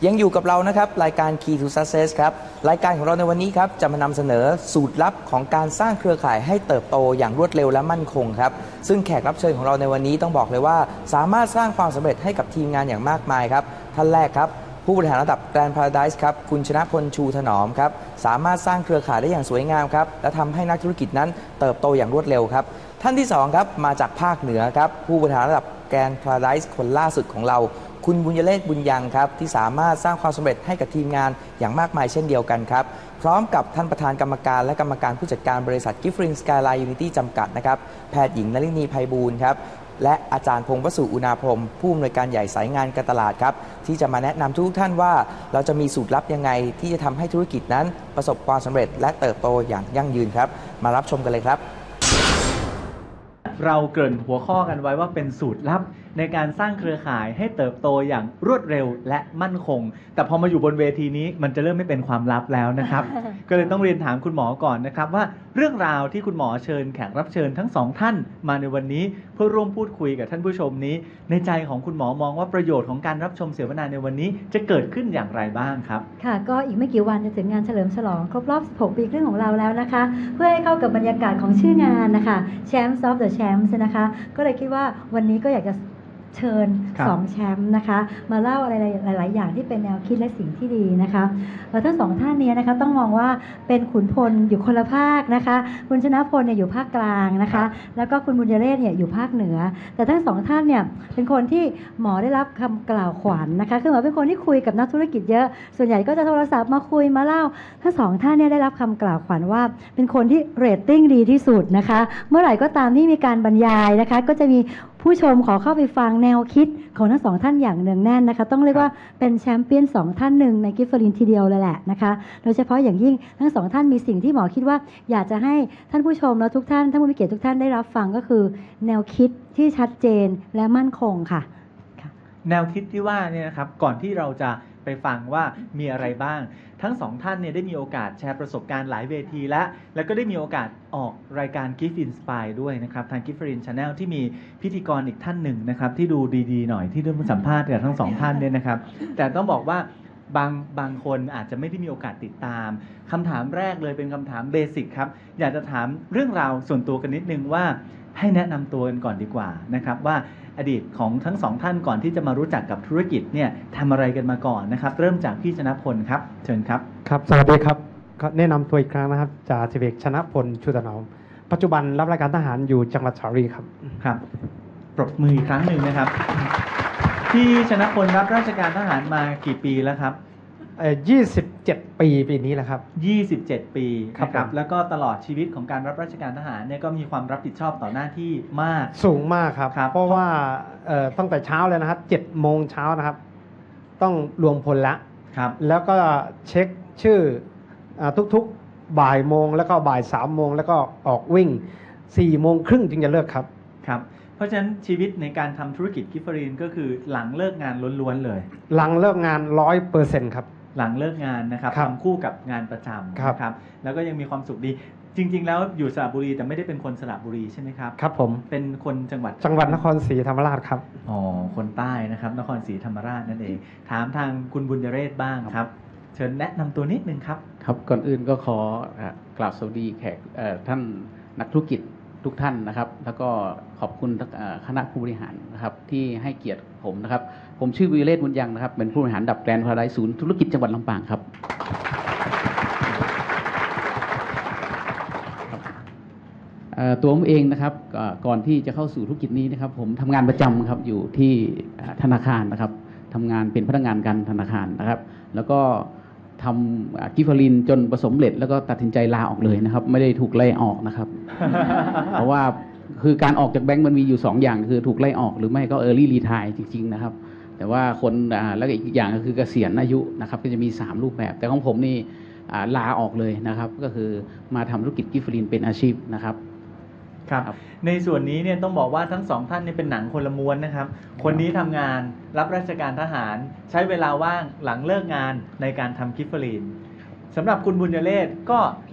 ยังอยู่กับเรานะครับรายการ Key to Success ครับรายการของเราในวันนี้ครับจะมานำเสนอสูตรลับของการสร้างเครือข่ายให้เติบโตอย่างรวดเร็วและมั่นคงครับซึ่งแขกรับเชิญของเราในวันนี้ต้องบอกเลยว่าสามารถสร้างความสำเร็จให้กับทีมงานอย่างมากมายครับท่านแรกครับผู้บริหารระดับ Grand Paradise ครับคุณชนะพลชูถนอมครับสามารถสร้างเครือข่ายได้อย่างสวยงามครับและทำให้นักธุรกิจนั้นเติบโตอย่างรวดเร็วครับท่านที่2ครับมาจากภาคเหนือครับผู้บริหารระดับ Grand Paradise คนล่าสุดของเราคุณบุญยเลศบุญยังครับที่สามารถสร้างความสำเร็จให้กับทีมงานอย่างมากมายเช่นเดียวกันครับพร้อมกับท่านประธานกรรมการและกรรมการผู้จัดการบริษัทกิฟฟรินสกายไลน์ยูนิตี้จำกัดนะครับแพทย์หญิงนลินีไพบูลย์ครับและอาจารย์พงศ์วสุอุณาพรหมผู้อำนวยการใหญ่สายงานการตลาดครับที่จะมาแนะนำทุกท่านว่าเราจะมีสูตรลับยังไงที่จะทำให้ธุรกิจนั้นประสบความสำเร็จและเติบโตอย่างยั่งยืนครับมารับชมกันเลยครับเราเกริ่นหัวข้อกันไว้ว่าเป็นสูตรลับในการสร้างเครือข่ายให้เติบโตอย่างรวดเร็วและมั่นคงแต่พอมาอยู่บนเวทีนี้มันจะเริ่มไม่เป็นความลับแล้วนะครับ ก็เลยต้องเรียนถามคุณหมอก่อนนะครับว่าเรื่องราวที่คุณหมอเชิญแขกรับเชิญทั้งสองท่านมาในวันนี้เพื่อร่วมพูดคุยกับท่านผู้ชมนี้ในใจของคุณหมอมองว่าประโยชน์ของการรับชมเสวนาในวันนี้จะเกิดขึ้นอย่างไรบ้างครับค่ะก็อีกไม่กี่วันจะถึงงานเฉลิมฉลองครบรอบ16 ปีครึ่งของเราแล้วนะคะเพื่อให้เข้ากับบรรยากาศของชื่องานนะคะ Champs of the Champs นะคะก็เลยคิดว่าวันนี้ก็อยากจะเชิญ2แชมป์นะคะมาเล่าอะไรหลายๆอย่างที่เป็นแนวคิดและสิ่งที่ดีนะคะทั้งสองท่านนี้นะคะต้องมองว่าเป็นขุนพลอยู่คนละภาคนะคะคุณชนะพลเนี่ยอยู่ภาคกลางนะคะแล้วก็คุณบุญยเรศเนี่ยอยู่ภาคเหนือแต่ทั้งสองท่านเนี่ยเป็นคนที่หมอได้รับคำกล่าวขวัญ นะคะคือหมอเป็นคนที่คุยกับนักธุรกิจเยอะส่วนใหญ่ก็จะโทรศัพท์มาคุยมาเล่าทั้งสองท่านเนี่ยได้รับคำกล่าวขวัญว่าเป็นคนที่เรตติ้งดีที่สุดนะคะเมื่อไหร่ก็ตามที่มีการบรรยายนะคะก็จะมีผู้ชมขอเข้าไปฟังแนวคิดของทั้งสองท่านอย่างเนืองแน่นนะคะต้องเรียกว่าเป็นแชมเปี้ยน2ท่านหนึ่งในกิฟฟรินทีเดียวเลยแหละนะคะโดยเฉพาะอย่างยิ่งทั้งสองท่านมีสิ่งที่หมอคิดว่าอยากจะให้ท่านผู้ชมและทุกท่านผู้มีเกียรติทุกท่านได้รับฟังก็คือแนวคิดที่ชัดเจนและมั่นคงค่ะแนวคิดที่ว่าเนี่ยนะครับก่อนที่เราจะไปฟังว่ามีอะไรบ้างทั้งสองท่านเนี่ยได้มีโอกาสแชร์ประสบการณ์หลายเวทีแล้วก็ได้มีโอกาสออกรายการ Gift Inspire ด้วยนะครับทาง Giffrin Channel ที่มีพิธีกรอีกท่านหนึ่งนะครับที่ดูดีๆหน่อยที่ได้มาสัมภาษณ์กับทั้งสองท่านเนี่ยนะครับแต่ต้องบอกว่าบางคนอาจจะไม่ได้มีโอกาสติดตามคำถามแรกเลยเป็นคำถามเบสิกครับอยากจะถามเรื่องราวส่วนตัวกันนิดนึงว่าให้แนะนำตัวกันก่อนดีกว่านะครับว่าอดีตของทั้งสองท่านก่อนที่จะมารู้จักกับธุรกิจเนี่ยทำอะไรกันมาก่อนนะครับเริ่มจากพี่ชนะพลครับเชิญครับครับสวัสดีครับแนะนำตัวอีกครั้งนะครับจ่าสิบเอกชนะพลชูถนอมปัจจุบันรับราชการทหารอยู่จังหวัดสระบุรีครับครับปรบมืออีกครั้งหนึ่งนะครับพี่ชนะพลรับราชการทหารมากี่ปีแล้วครับ 27 ปีปีนี้แหละครับ 27 ปีครับแล้วก็ตลอดชีวิตของการรับราชการทหารเนี่ยก็มีความรับผิดชอบต่อหน้าที่มากสูงมากครับเพราะว่าตั้งแต่เช้าเลยนะครับ7 โมงเช้านะครับต้องรวมพลแล้วก็เช็คชื่อทุกๆบ่ายโมงแล้วก็บ่าย3 โมงแล้วก็ออกวิ่ง4 โมงครึ่งจึงจะเลิกครับเพราะฉะนั้นชีวิตในการทำธุรกิจกิฟฟรินก็คือหลังเลิกงานล้วนๆเลยหลังเลิกงาน 100% ครับหลังเลิกงานนะครับทำคู่กับงานประจำครับแล้วก็ยังมีความสุขดีจริงๆแล้วอยู่สระบุรีแต่ไม่ได้เป็นคนสระบุรีใช่ไหมครับครับผมเป็นคนจังหวัดนครศรีธรรมราชครับอ๋อคนใต้นะครับนครศรีธรรมราชนั่นเองถามทางคุณบุญยเรศบ้างครับเชิญแนะนำตัวนิดนึงครับครับก่อนอื่นก็ขอกราบสวัสดีแขกท่านนักธุรกิจทุกท่านนะครับแล้วก็ขอบคุณคณะผู้บริหารนะครับที่ให้เกียรติผมนะครับผมชื่อวิเรศบุญยังนะครับเป็นผู้บริหารดับแกรนด์พาราไดซ์ศูนย์ธุรกิจจังหวัดลำปางครับตัวผมเองนะครับก่อนที่จะเข้าสู่ธุรกิจนี้นะครับผมทำงานประจำครับอยู่ที่ธนาคารนะครับทำงานเป็นพนักงานการธนาคารนะครับแล้วก็ทำกิฟฟรินจนประสบเร็จแล้วก็ตัดสินใจลาออกเลยนะครับไม่ได้ถูกไล่ออกนะครับ เพราะว่าคือการออกจากแบงก์มันมีอยู่2 อย่างคือถูกไล่ออกหรือไม่ก็early retire จริงๆนะครับแต่ว่าคนแล้วอีกอย่างก็คือเกษียณอายุนะครับก็จะมี3 รูปแบบแต่ของผมนี่ลาออกเลยนะครับก็คือมาทำธุรกิจกิฟฟรินเป็นอาชีพนะครับครับในส่วนนี้เนี่ยต้องบอกว่าทั้งสองท่านนี่เป็นหนังคนละม้วนนะครับคนนี้ทำงานรับราชการทหารใช้เวลาว่างหลังเลิกงานในการทำกิฟฟรินสำหรับคุณบุญยเรศก็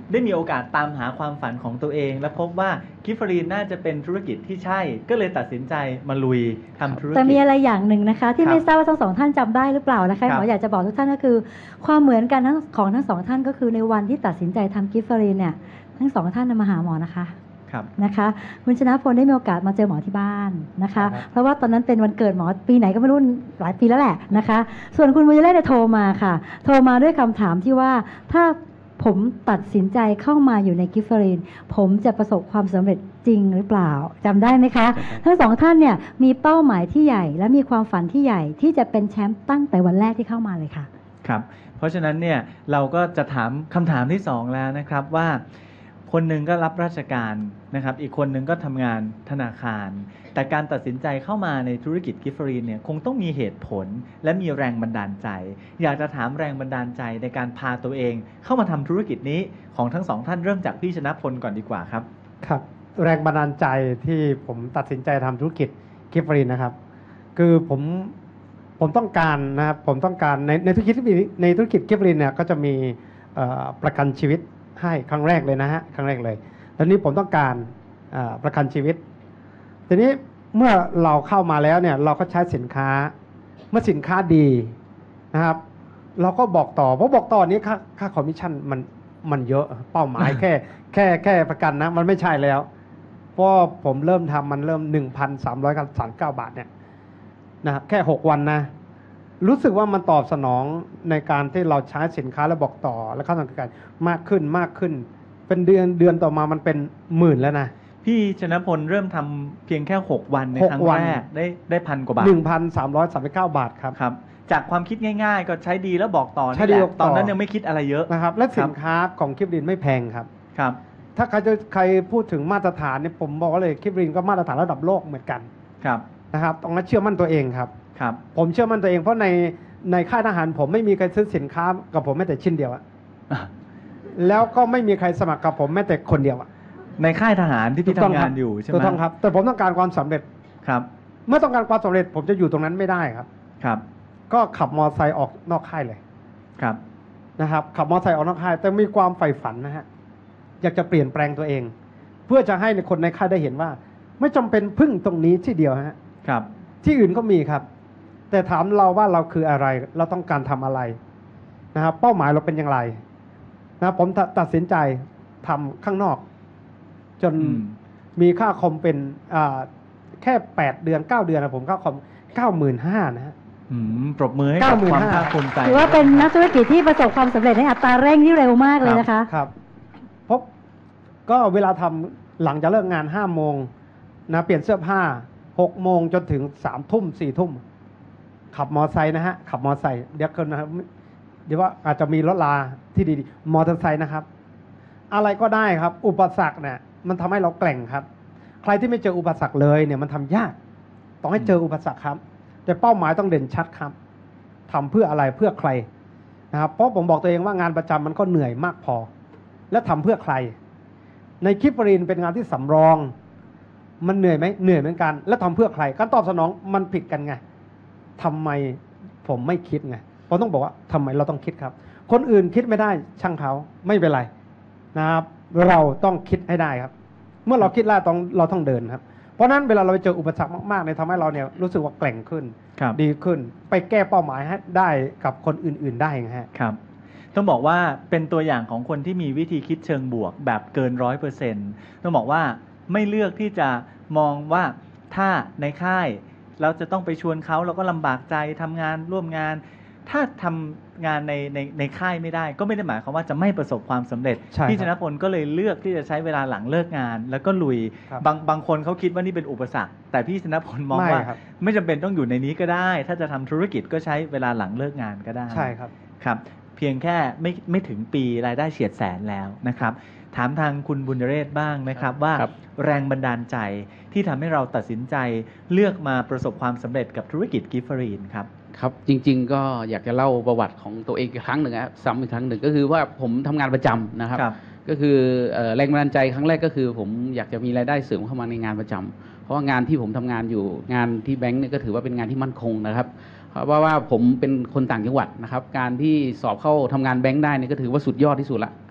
ได้มีโอกาสตามหาความฝันของตัวเอง และพบว่ากิฟฟรีนน่าจะเป็นธุรกิจที่ใช่ ก็เลยตัดสินใจมาลุยทำธุรกิจแต่มีอะไรอย่างหนึ่งนะคะ ที่ครับไม่ทราบว่าทั้งสองท่านจำได้หรือเปล่านะคะครับหมออยากจะบอกทุกท่านก็คือ ความเหมือนกันของทั้งสองท่านก็คือในวันที่ตัดสินใจทำกิฟฟรีนเนี่ยทั้งสองท่านมาหาหมอนะคะครับนะคะคุณชนะพลได้มีโอกาสมาเจอหมอที่บ้านนะคะครับเพราะว่าตอนนั้นเป็นวันเกิดหมอปีไหนก็ไม่รู้หลายปีแล้วแหละนะคะ ส่วนคุณบุญเล่เนี่ยโทรมาค่ะ โทรมาด้วยคำถามที่ว่าถ้าผมตัดสินใจเข้ามาอยู่ในกิฟเฟอรีนผมจะประสบความสำเร็จจริงหรือเปล่าจำได้ไหมคะ ทั้งสองท่านเนี่ยมีเป้าหมายที่ใหญ่และมีความฝันที่ใหญ่ที่จะเป็นแชมป์ตั้งแต่วันแรกที่เข้ามาเลยค่ะครับ เพราะฉะนั้นเนี่ยเราก็จะถามคำถามที่2แล้วนะครับว่าคนหนึ่งก็รับราชการนะครับอีกคนหนึ่งก็ทำงานธนาคาร แต่การตัดสินใจเข้ามาในธุรกิจกิฟฟรีนเนี่ยคงต้องมีเหตุผลและมีแรงบันดาลใจ อยากจะถามแรงบันดาลใจในการพาตัวเองเข้ามาทำธุรกิจนี้ของทั้งสองท่านเริ่มจากพี่ชนะพลก่อนดีกว่าครับครับแรงบันดาลใจที่ผมตัดสินใจทำธุรกิจกิฟฟรีนนะครับคือผมต้องการนะครับผมต้องการในธุรกิจกิฟฟรีนเนี่ยก็จะมีประกันชีวิตให้ครั้งแรกเลยนะฮะครั้งแรกเลยแล้วนี้ผมต้องการประกันชีวิตทีนี้เมื่อเราเข้ามาแล้วเนี่ยเราก็ใช้สินค้าเมื่อสินค้าดีนะครับเราก็บอกต่อเพราะบอกต่อนี้ค่าคอมมิชชั่นมันเยอะเป้าหมาย แค่ประกันนะมันไม่ใช่แล้วเพราะผมเริ่มทำมันเริ่ม 1,339 บาทเนี่ยนะครับแค่6วันนะรู้สึกว่ามันตอบสนองในการที่เราใช้สินค้าและบอกต่อและค่าทำการมากขึ้นเป็นเดือนต่อมามันเป็นหมื่นแล้วนะพี่ชนะพลเริ่มทำเพียงแค่6วันในครั้งแรกได้พันกว่าบาท 1,339 บาทครับครับจากความคิดง่ายๆ ก็ใช้ดีแล้วบอกต่อใช้นี่ดีแหบอละกต่อตอนนั้นยังไม่คิดอะไรเยอะนะครับและสินค้าของกิฟลินไม่แพงครับครับถ้าใครพูดถึงมาตรฐานเนี่ยผมบอกเลยกิฟลินก็มาตรฐานระดับโลกเหมือนกันครับนะครับต้องเชื่อมั่นตัวเองครับครับผมเชื่อมั่นตัวเองเพราะในค่ายทหารผมไม่มีใครซื้อสินค้ากับผมแม้แต่ชิ้นเดียวอะแล้วก็ไม่มีใครสมัครกับผมแม้แต่คนเดียวอะในค่ายทหารที่พี่ทำงานอยู่ใช่ไหมถูกต้องครับแต่ผมต้องการความสำเร็จครับเมื่อต้องการความสำเร็จผมจะอยู่ตรงนั้นไม่ได้ครับครับก็ขับมอเตอร์ไซค์ออกนอกค่ายเลยครับนะครับขับมอเตอร์ไซค์ออกนอกค่ายแต่มีความใฝ่ฝันนะฮะอยากจะเปลี่ยนแปลงตัวเอง เพื่อจะให้คนในค่ายได้เห็นว่า ไม่จำเป็นพึ่งตรงนี้ที่เดียวฮะครับที่อื่นก็มีครับ แต่ถามเราว่าเราคืออะไรเราต้องการทำอะไรนะครับเป้าหมายเราเป็นอย่างไรนะผมตัดสินใจทำข้างนอก จนมีค่าคอมเป็นแค่8 เดือน 9 เดือนนะผมค่าคอม 95,000 นะฮะปรบมือให้กับความภาคภูมิใจถือว่าเป็นนักธุรกิจที่ประสบความสำเร็จในอัตราเร่งที่เร็วมากเลยนะคะครับพบก็เวลาทำหลังจากเลิกงาน5 โมงนะเปลี่ยนเสื้อผ้า6 โมงจนถึง3 ทุ่ม 4 ทุ่มขับมอเตอร์ไซค์นะฮะขับมอเตอร์ไซค์เดี๋ยวกันนะครับเดี๋ยวว่าอาจจะมีรถลาที่ดีๆมอเตอร์ไซค์นะครับอะไรก็ได้ครับอุปสรรคเนี่ยมันทำให้เราแกร่งครับใครที่ไม่เจออุปสรรคเลยเนี่ยมันทำยากต้องให้เจออุปสรรคครับแต่เป้าหมายต้องเด่นชัดครับทำเพื่ออะไรเพื่อใครนะครับเพราะผมบอกตัวเองว่างานประจำมันก็เหนื่อยมากพอและทำเพื่อใครในกิฟฟรีนเป็นงานที่สำรองมันเหนื่อยไหมเหนื่อยเหมือนกันและทำเพื่อใครการตอบสนองมันผิดกันไงทำไมผมไม่คิดไงผมต้องบอกว่าทำไมเราต้องคิดครับคนอื่นคิดไม่ได้ช่างเขาไม่เป็นไรนะครับเราต้องคิดให้ได้ครับเมื่อเราคิดได้เราต้องเดินครับเพราะนั้นเวลาเราไปเจออุปสรรคมากๆเนี่ยทำให้เราเนี่ยรู้สึกว่าแกร่งขึ้นดีขึ้นไปแก้เป้าหมายให้ได้กับคนอื่นๆได้ไงฮะครับต้องบอกว่าเป็นตัวอย่างของคนที่มีวิธีคิดเชิงบวกแบบเกิน 100% ต้องบอกว่าไม่เลือกที่จะมองว่าถ้าในค่ายเราจะต้องไปชวนเขาเราก็ลำบากใจทำงานร่วมงานถ้าทำงานในค่ายไม่ได้ก็ไม่ได้หมายความว่าจะไม่ประสบความสำเร็จพี่ชนะพลก็เลยเลือกที่จะใช้เวลาหลังเลิกงานแล้วก็ลุยบางคนเขาคิดว่านี่เป็นอุปสรรคแต่พี่ชนะพลมองว่าไม่จำเป็นต้องอยู่ในนี้ก็ได้ถ้าจะทำธุรกิจก็ใช้เวลาหลังเลิกงานก็ได้ใช่ครับครับเพียงแค่ไม่ถึงปีรายได้เฉียดแสนแล้วนะครับถามทางคุณบุญเรศบ้างนะครับว่าแรงบันดาลใจที่ทำให้เราตัดสินใจเลือกมาประสบความสำเร็จกับธุรกิจกิฟฟรีนครับครับจริงๆก็อยากจะเล่าประวัติของตัวเองอีกครั้งหนึ่งครับซ้ำอีกครั้งหนึ่งก็คือว่าผมทำงานประจำนะครับก็คือแรงบันดาลใจครั้งแรกก็คือผมอยากจะมีรายได้เสริมเข้ามาในงานประจำเพราะว่างานที่ผมทำงานอยู่งานที่แบงก์เนี่ยก็ถือว่าเป็นงานที่มั่นคงนะครับเพราะว่าผมเป็นคนต่างจังหวัดนะครับการที่สอบเข้าทำงานแบงก์ได้เนี่ยก็ถือว่าสุดยอดที่สุดละ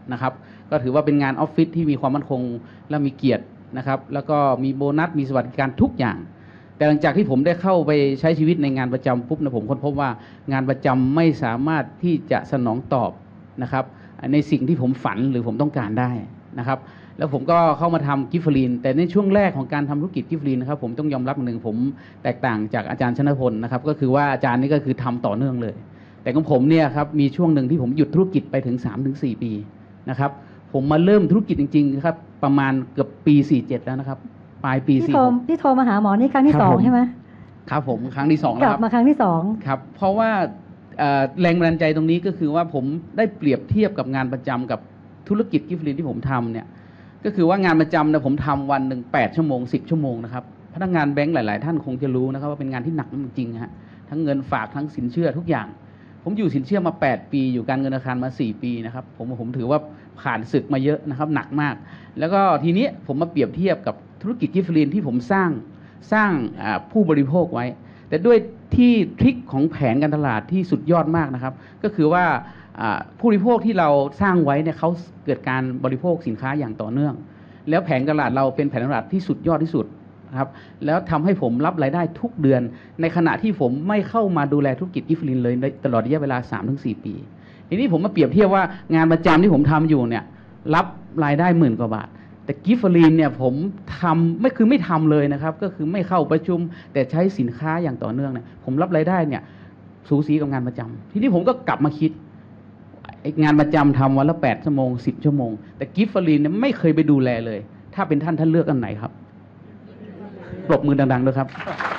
นะครับก็ถือว่าเป็นงานออฟฟิศที่มีความมั่นคงและมีเกียรตินะครับแล้วก็มีโบนัสมีสวัสดิการทุกอย่างแต่หลังจากที่ผมได้เข้าไปใช้ชีวิตในงานประจำปุ๊บนะผมค้นพบว่างานประจำไม่สามารถที่จะสนองตอบนะครับในสิ่งที่ผมฝันหรือผมต้องการได้นะครับแล้วผมก็เข้ามาทำกิฟต์ฟรีนแต่ในช่วงแรกของการทำธุรกิจกิฟต์ฟรีนนะครับผมต้องยอมรับหนึ่งผมแตกต่างจากอาจารย์ชนพลนะครับก็คือว่าอาจารย์นี่ก็คือทำต่อเนื่องเลยแต่ของผมเนี่ยครับมีช่วงหนึ่งที่ผมหยุดธุรกิจไปถึง 3-4 ปีนะครับผมมาเริ่มธุรกิจจริงๆครับประมาณเกือบปี 47 แล้วนะครับปลายปี 46 ที่โทรมาหาหมอนี่ครั้งที่ 2ใช่ไหมครับผมครั้งที่2 กลับมาครั้งที่2 ครับเพราะว่าแรงบันดาลใจตรงนี้ก็คือว่าผมได้เปรียบเทียบกับงานประจำกับธุรกิจกิฟต์ฟรีนที่ผมทำเนี่ยก็คือว่างานประจำนะผมทำวันหนึ่ง8 ชั่วโมง 10 ชั่วโมงนะครับพนักงานแบงก์หลายๆท่านคงจะรู้นะครับว่าเป็นงานที่หนักจริงๆฮะทั้งเงินฝากทั้งสินเชื่อทุกอย่างผมอยู่สินเชื่อมา8 ปีอยู่การเงินธนาคารมา4 ปีนะครับผมถือว่าผ่านศึกมาเยอะนะครับหนักมากแล้วก็ทีนี้ผมมาเปรียบเทียบกับธุรกิจกิฟต์ฟรีนที่ผมสร้างผู้บริโภคไว้แต่ด้วยที่ทริคของแผนการตลาดที่สุดยอดมากนะครับก็คือว่าผู้บริโภคที่เราสร้างไว้เนี่ยเขาเกิดการบริโภคสินค้าอย่างต่อเนื่องแล้วแผนการตลาดเราเป็นแผนการตลาดที่สุดยอดที่สุดนะครับแล้วทำให้ผมรับรายได้ทุกเดือนในขณะที่ผมไม่เข้ามาดูแลธุรกิจกิฟต์ฟรีนเลยตลอดระยะเวลา 3-4 ปีทีนี้ผมมาเปรียบเทียบว่างานประจำที่ผมทำอยู่เนี่ยรับรายได้10,000 กว่าบาทแต่กิฟต์ฟรีนเนี่ยผมทำไม่ทำเลยนะครับก็คือไม่เข้าประชุมแต่ใช้สินค้าอย่างต่อเนื่องเนี่ยผมรับรายได้เนี่ยสูสีกับงานประจำทีนี้ผมก็กลับมาคิดงานประจำทำวันละ8 ชั่วโมง 10 ชั่วโมงแต่กิฟต์ฟรีนเนี่ยไม่เคยไปดูแลเลยถ้าเป็นท่านเลือกอันไหนครับปรบมือดังๆด้วยครับ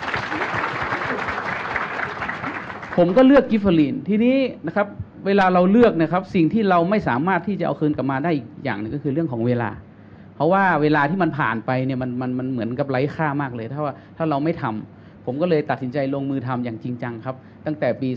ผมก็เลือกกิฟต์ฟรีนทีนี้นะครับเวลาเราเลือกนะครับสิ่งที่เราไม่สามารถที่จะเอาคืนกลับมาได้อีกอย่างหนึ่งก็คือเรื่องของเวลาเพราะว่าเวลาที่มันผ่านไปเนี่ยมันเหมือนกับไร้ค่ามากเลยถ้าเราไม่ทำผมก็เลยตัดสินใจลงมือทำอย่างจริงจังครับตั้งแต่ปี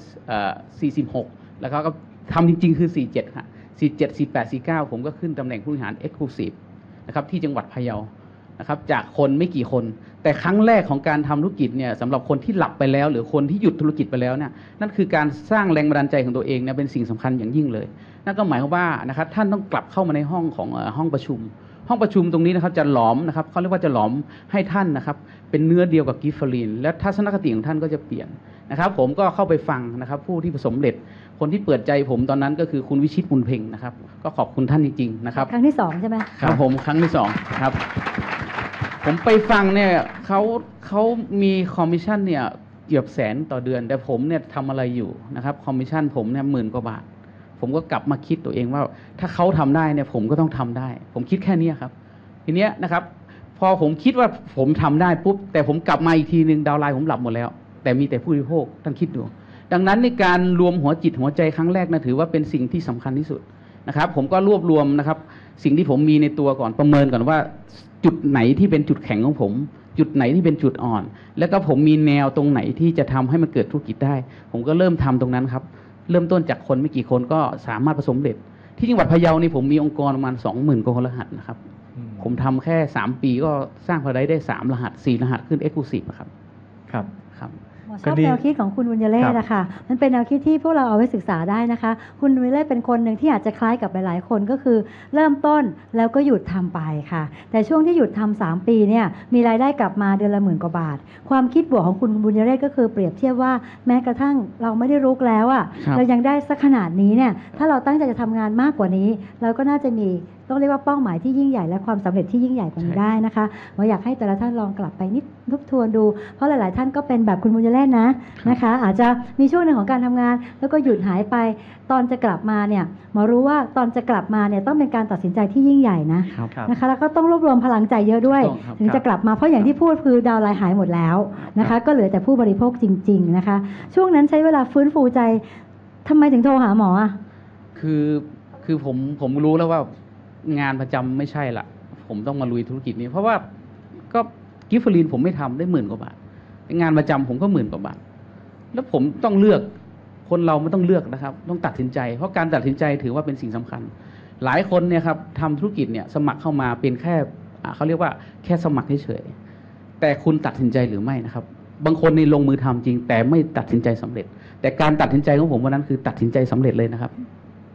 2546แล้วก็ทำจริงๆคือ47ค่ะ47 48 49ผมก็ขึ้นตำแหน่งผู้บริหาร Exclusive นะครับที่จังหวัดพะเยานะครับจากคนไม่กี่คนแต่ครั้งแรกของการทำธุรกิจเนี่ยสำหรับคนที่หลับไปแล้วหรือคนที่หยุดธุรกิจไปแล้วเนี่ยนั่นคือการสร้างแรงบันดาลใจของตัวเองเนี่ยเป็นสิ่งสำคัญอย่างยิ่งเลยนั่นก็หมายความว่านะครับท่านต้องกลับเข้ามาในห้องของห้องประชุมตรงนี้นะครับจะหลอมนะครับเขาเรียกว่าจะหลอมให้ท่านนะครับเป็นเนื้อเดียวกับกิฟต์ฟรีนและทัศนคติของท่านก็จะเปลี่ยนนะครับผมก็เข้าไปฟังนะครับผู้ที่ประสบความสำเร็จคนที่เปิดใจผมตอนนั้นก็คือคุณวิชิตบุญเพ็งนะครับก็ขอบคุณท่านจริงๆนะครับครั้งที่2ใช่ไหมครับผมครั้งที่2ครับผมไปฟังเนี่ยเขามีคอมมิชชั่นเนี่ยเกือบแสนต่อเดือนแต่ผมเนี่ยทำอะไรอยู่นะครับคอมมิชชั่นผมเนี่ย10,000 กว่าบาทผมก็กลับมาคิดตัวเองว่าถ้าเขาทำได้เนี่ยผมก็ต้องทำได้ผมคิดแค่นี้ครับทีเนี้ยนะครับพอผมคิดว่าผมทำได้ปุ๊บแต่ผมกลับมาอีกทีนึงดาวไลน์ผมหลับหมดแล้วแต่มีแต่ผู้บริโภคท่านคิดดูดังนั้นในการรวมหัวจิตหัวใจครั้งแรกนะถือว่าเป็นสิ่งที่สำคัญที่สุดนะครับผมก็รวบรวมนะครับสิ่งที่ผมมีในตัวก่อนประเมินก่อนว่าจุดไหนที่เป็นจุดแข็งของผมจุดไหนที่เป็นจุดอ่อนแล้วก็ผมมีแนวตรงไหนที่จะทำให้มันเกิดธุรกิจได้ผมก็เริ่มทำตรงนั้นครับเริ่มต้นจากคนไม่กี่คนก็สามารถประสบความสำเร็จที่จังหวัดพะเยานี่ผมมีองค์กรประมาณ 20,000 กว่ารหัสนะครับผมทำแค่3 ปีก็สร้างรายได้3 รหัส 4 รหัสขึ้น Exclusive นะครับครับชอบแนวคิดของคุณบุญยเล่นะคะมันเป็นแนวคิดที่พวกเราเอาไว้ศึกษาได้นะคะคุณบุญยเล่เป็นคนหนึ่งที่อาจจะคล้ายกับหลายๆคนก็คือเริ่มต้นแล้วก็หยุดทำไปค่ะแต่ช่วงที่หยุดทำ3 ปีเนี่ยมีรายได้กลับมาเดือนละ10,000 กว่าบาทความคิดบวกของคุณบุญยเล่ก็คือเปรียบเทียบว่าแม้กระทั่งเราไม่ได้รุกแล้วอ่ะเรายังได้สักขนาดนี้เนี่ยถ้าเราตั้งใจจะทำงานมากกว่านี้เราก็น่าจะมีต้องเรียกว่าเป้าหมายที่ยิ่งใหญ่และความสำเร็จที่ยิ่งใหญ่กว่านี้ได้นะคะว่าอยากให้แต่ละท่านลองกลับไปทบทวนดูเพราะหลายๆท่านก็เป็นแบบคุณบุญยเล่นะคะอาจจะมีช่วงหนึ่งของการทำงานแล้วก็หยุดหายไปตอนจะกลับมาเนี่ยหมอรู้ว่าตอนจะกลับมาเนี่ยต้องเป็นการตัดสินใจที่ยิ่งใหญ่นะคะแล้วก็ต้องรวบรวมพลังใจเยอะด้วยถึงจะกลับมาเพราะอย่างที่พูดคือดาวไลน์หายหมดแล้วนะคะก็เหลือแต่ผู้บริโภคจริงๆนะคะช่วงนั้นใช้เวลาฟื้นฟูใจทำไมถึงโทรหาหมออ่ะคือผมรู้แล้วว่างานประจำไม่ใช่ละผมต้องมาลุยธุรกิจนี้เพราะว่าก็กิฟต์ฟรีนผมไม่ทำได้10,000 กว่าบาทงานประจำผมก็10,000 กว่าบาทแล้วผมต้องเลือกคนเราไม่ต้องเลือกนะครับต้องตัดสินใจเพราะการตัดสินใจถือว่าเป็นสิ่งสำคัญหลายคนเนี่ยครับทำธุรกิจเนี่ยสมัครเข้ามาเป็นแค่เขาเรียกว่าแค่สมัครเฉยๆแต่คุณตัดสินใจหรือไม่นะครับบางคนในลงมือทำจริงแต่ไม่ตัดสินใจสำเร็จแต่การตัดสินใจของผมวันนั้นคือตัดสินใจสำเร็จเลยนะครับ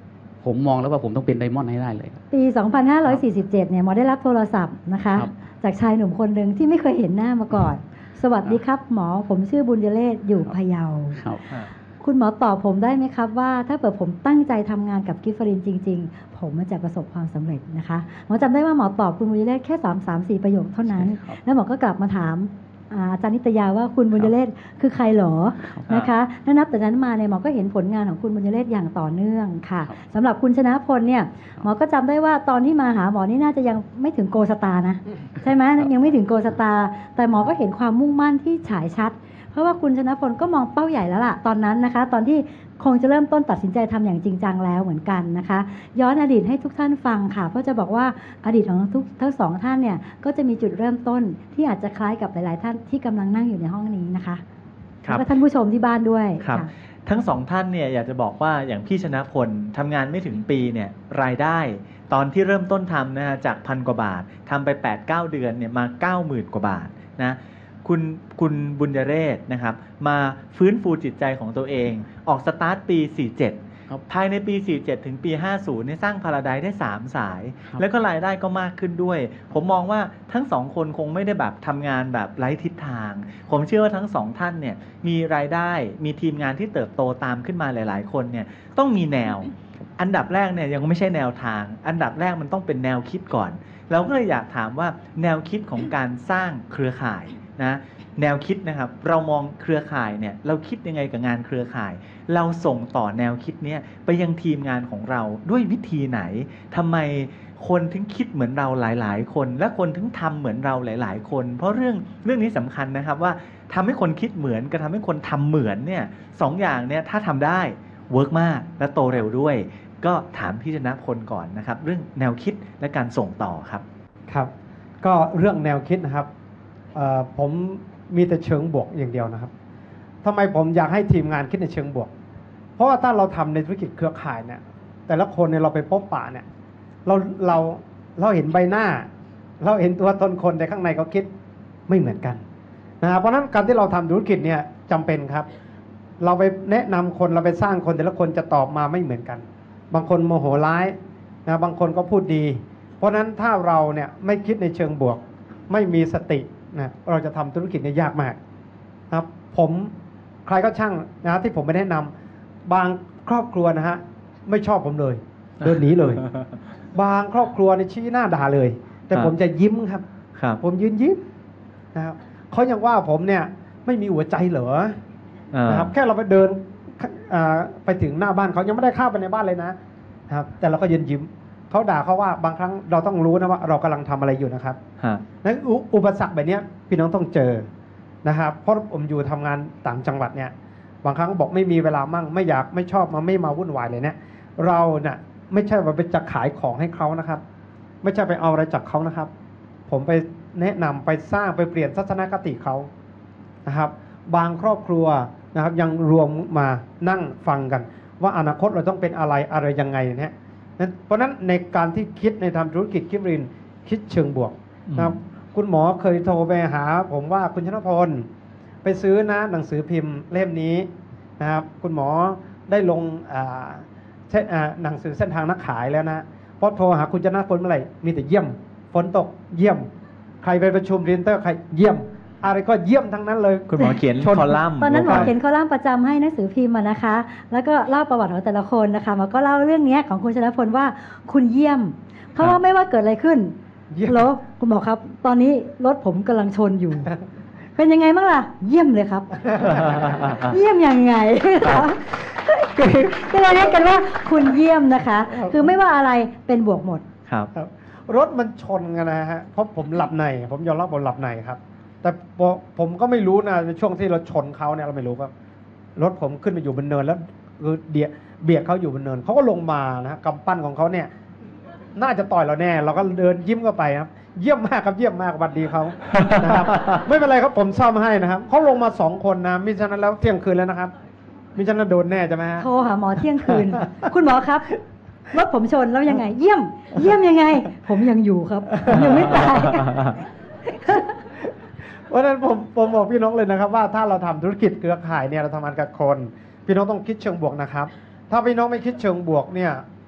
ผมมองแล้วว่าผมต้องเป็นไดมอนด์ให้ได้เลยปี 2547 เนี่ยหมอได้รับโทรศัพท์นะคะครับจากชายหนุ่มคนหนึ่งที่ไม่เคยเห็นหน้ามาก่อน สวัสดีครับหมอผมชื่อบุญยเรศอยู่พะเยาครับคุณหมอตอบผมได้ไหมครับว่าถ้าเกิดผมตั้งใจทำงานกับกิฟฟรินจริง ๆ ผมมันจะประสบความสำเร็จนะคะหมอจำได้ว่าหมอตอบคุณบุญยเรศแค่3-4 ประโยคเท่านั้นใช่ครับแล้วหมอก็กลับมาถามอาจารย์นิตยาว่าคุณบุญยเรศคือใครหรอนะคะและนับแต่นั้นมาเนี่ยหมอก็เห็นผลงานของคุณบุญยเรศอย่างต่อเนื่องค่ะสำหรับคุณชนะพลเนี่ยหมอก็จำได้ว่าตอนที่มาหาหมอนี่น่าจะยังไม่ถึงโกสตาร์นะใช่ไหมยังไม่ถึงโกสตาร์แต่หมอก็เห็นความมุ่งมั่นที่ฉายชัด เพราะว่าคุณชนะพลก็มองเป้าใหญ่แล้วล่ะตอนนั้นนะคะ ตอนที่คงจะเริ่มต้นตัดสินใจทำอย่างจริงจังแล้วเหมือนกันนะคะ ย้อนอดีตให้ทุกท่านฟังค่ะเพราะจะบอกว่าอดีตของทั้งสองท่านเนี่ยก็จะมีจุดเริ่มต้นที่อาจจะคล้ายกับหลายๆท่านที่กำลังนั่งอยู่ในห้องนี้นะคะครับแล้วก็ท่านผู้ชมที่บ้านด้วยครับค่ะทั้งสองท่านเนี่ยอยากจะบอกว่าอย่างพี่ชนะพลทำงานไม่ถึงปีเนี่ยรายได้ตอนที่เริ่มต้นทำนะฮะจาก1,000 กว่าบาททำไป 8-9 เดือนเนี่ยมา 90,000 กว่าบาทนะคุณบุญยเรศนะครับมาฟื้นฟูจิตใจของตัวเองออกสตาร์ทปี 47 ครับภายในปี 47 ถึงปี 50เนี่ยสร้างพาราไดซ์ได้ 3 สายครับแล้วก็รายได้ก็มากขึ้นด้วย ผมมองว่าทั้งสองคนคงไม่ได้แบบทำงานแบบไร้ทิศทาง ผมเชื่อว่าทั้งสองท่านเนี่ยมีรายได้มีทีมงานที่เติบโตตามขึ้นมาหลาย ๆ คนเนี่ยต้องมีแนว อันดับแรกเนี่ยยังไม่ใช่แนวทาง อันดับแรกมันต้องเป็นแนวคิดก่อน เราก็เลยอยากถามว่าแนวคิดของการสร้างเครือข่ายนะแนวคิดนะครับเรามองเครือข่ายเนี่ยเราคิดยังไงกับงานเครือข่าย เราส่งต่อแนวคิดเนี้ยไปยังทีมงานของเราด้วยวิธีไหนทำไมคนถึงคิดเหมือนเราหลาย ๆ คน และคนถึงทำเหมือนเราหลาย ๆ คน เพราะเรื่องนี้สำคัญนะครับว่าทำให้คนคิดเหมือนกับทำให้คนทำเหมือนเนี่ยสองอย่างเนี่ยถ้าทำได้เวิร์กมากและโตเร็วด้วย ก็ถามพี่ชนะพลก่อนนะครับเรื่องแนวคิดและการส่งต่อครับครับก็เรื่องแนวคิดนะครับผมมีแต่เชิงบวกอย่างเดียวนะครับทำไมผมอยากให้ทีมงานคิดในเชิงบวก เพราะว่าถ้าเราทำในธุรกิจเครือข่ายเนี่ยแต่ละคนเนี่ยเราไปพบปะเนี่ยเราเห็นใบหน้า เราเห็นตัวตนคนแต่ข้างในเขาคิดไม่เหมือนกันนะครับเพราะฉะนั้นการที่เราทำธุรกิจเนี่ยจำเป็นครับเราไปแนะนำคนเราไปสร้างคนแต่ละคนจะตอบมาไม่เหมือนกัน บางคนโมโหร้ายนะบางคนก็พูดดี เพราะฉะนั้นถ้าเราเนี่ยไม่คิดในเชิงบวกไม่มีสตินะเราจะทำธุรกิจเนี่ยยากมากนะครับผมใครก็ช่างนะที่ผมไม่แนะนำบางครอบครัวนะฮะไม่ชอบผมเลยเดินหนีเลย บางครอบครัวเนี่ยชี้หน้าด่าเลย แต่ผมจะยิ้มครับครับผมยืนยิ้มนะครับเขายังว่าผมเนี่ยไม่มีหัวใจเหรอนะครับแค่เราไปเดินไปถึงหน้าบ้านเขายังไม่ได้เข้าไปในบ้านเลยนะครับแต่เราก็ยืนยิ้มเขาด่าเขาว่าบางครั้งเราต้องรู้นะว่าเรากำลังทำอะไรอยู่นะครับนั้นอุปสรรคแบบนี้พี่น้องต้องเจอนะครับเพราะผมอยู่ทำงานต่างจังหวัดเนี่ยบางครั้งบอกไม่มีเวลามั่งไม่อยากไม่ชอบไม่มาวุ่นวายเลยเนี่ยเราเนี่ยไม่ใช่ว่าไปจะขายของให้เขานะครับไม่ใช่ไปเอาอะไรจากเขานะครับผมไปแนะนำไปสร้างไปเปลี่ยนทัศนคติเขานะครับบางครอบครัวนะครับยังรวมมานั่งฟังกันว่าอนาคตเราต้องเป็นอะไรยังไงเนี่ยเพราะฉะนั้นในการที่คิดในทำธุรกิจกิฟรินคิดเชิงบวกนะครับคุณหมอเคยโทรไปหาผมว่าคุณชนพลไปซื้อนะหนังสือพิมพ์เล่มนี้นะครับคุณหมอได้ลงหนังสือเส้นทางนักขายแล้วนะพอโทรหาคุณชนพลเมื่อไหร่มีแต่เยี่ยมฝนตกเยี่ยมใครไปประชุมเรียนเตอร์ใครเยี่ยมอะไรก็เยี่ยมทั้งนั้นเลยคุณหมอเขียนคอลัมน์ตอนนั้นหมอเขียนคอลัมน์ประจำให้หนังสือพิมพ์นะคะ แล้วก็เล่าประวัติของแต่ละคนนะคะหมอก็เล่าเรื่องนี้ของคุณชนพลว่าคุณเยี่ยม เพราะว่าไม่ว่าเกิดอะไรขึ้นแล้วคุณหมอครับ ตอนนี้รถผมกำลังชนอยู่ เป็นยังไงบ้างล่ะเยี่ยมเลยครับ เยี่ยมยังไงก็เลยเรียกกันว่าคุณเยี่ยมนะคะ คือไม่ว่าอะไรเป็นบวกหมดครับรถมันชนกันนะฮะเพราะผมหลับในผมยอมรับผมหลับในครับแต่ผมก็ไม่รู้นะในช่วงที่เราชนเขาเนี่ยเราไม่รู้ว่ารถผมขึ้นไปอยู่บนเนินแล้วคือเบียดเขาอยู่บนเนินเขาก็ลงมานะกำปั้นของเขาเนี่ยน่าจะต่อยเราแน่เราก็เดินยิ้มเข้าไปครับเยี่ยมมากครับเยี่ยมมากบัดดีเขานะครับไม่เป็นไรครับผมซ่อมให้นะครับเขาลงมา2 คนนะมิฉะนั้นแล้วเที่ยงคืนแล้วนะครับมิฉะนั้นโดนแน่ใช่ไหมฮะโทรหาหมอเที่ยงคืน คุณหมอครับรถผมชนแล้วยังไงเยี่ยมยังไงผมยังอยู่ครับผมยังไม่ตายเพราะฉะนั้นผมบอกพี่น้องเลยนะครับว่าถ้าเราทำธุรกิจเครือข่ายเนี่ยเราทำงานกับคนพี่น้องต้องคิดเชิงบวกนะครับถ้าพี่น้องไม่คิดเชิงบวกเนี่ย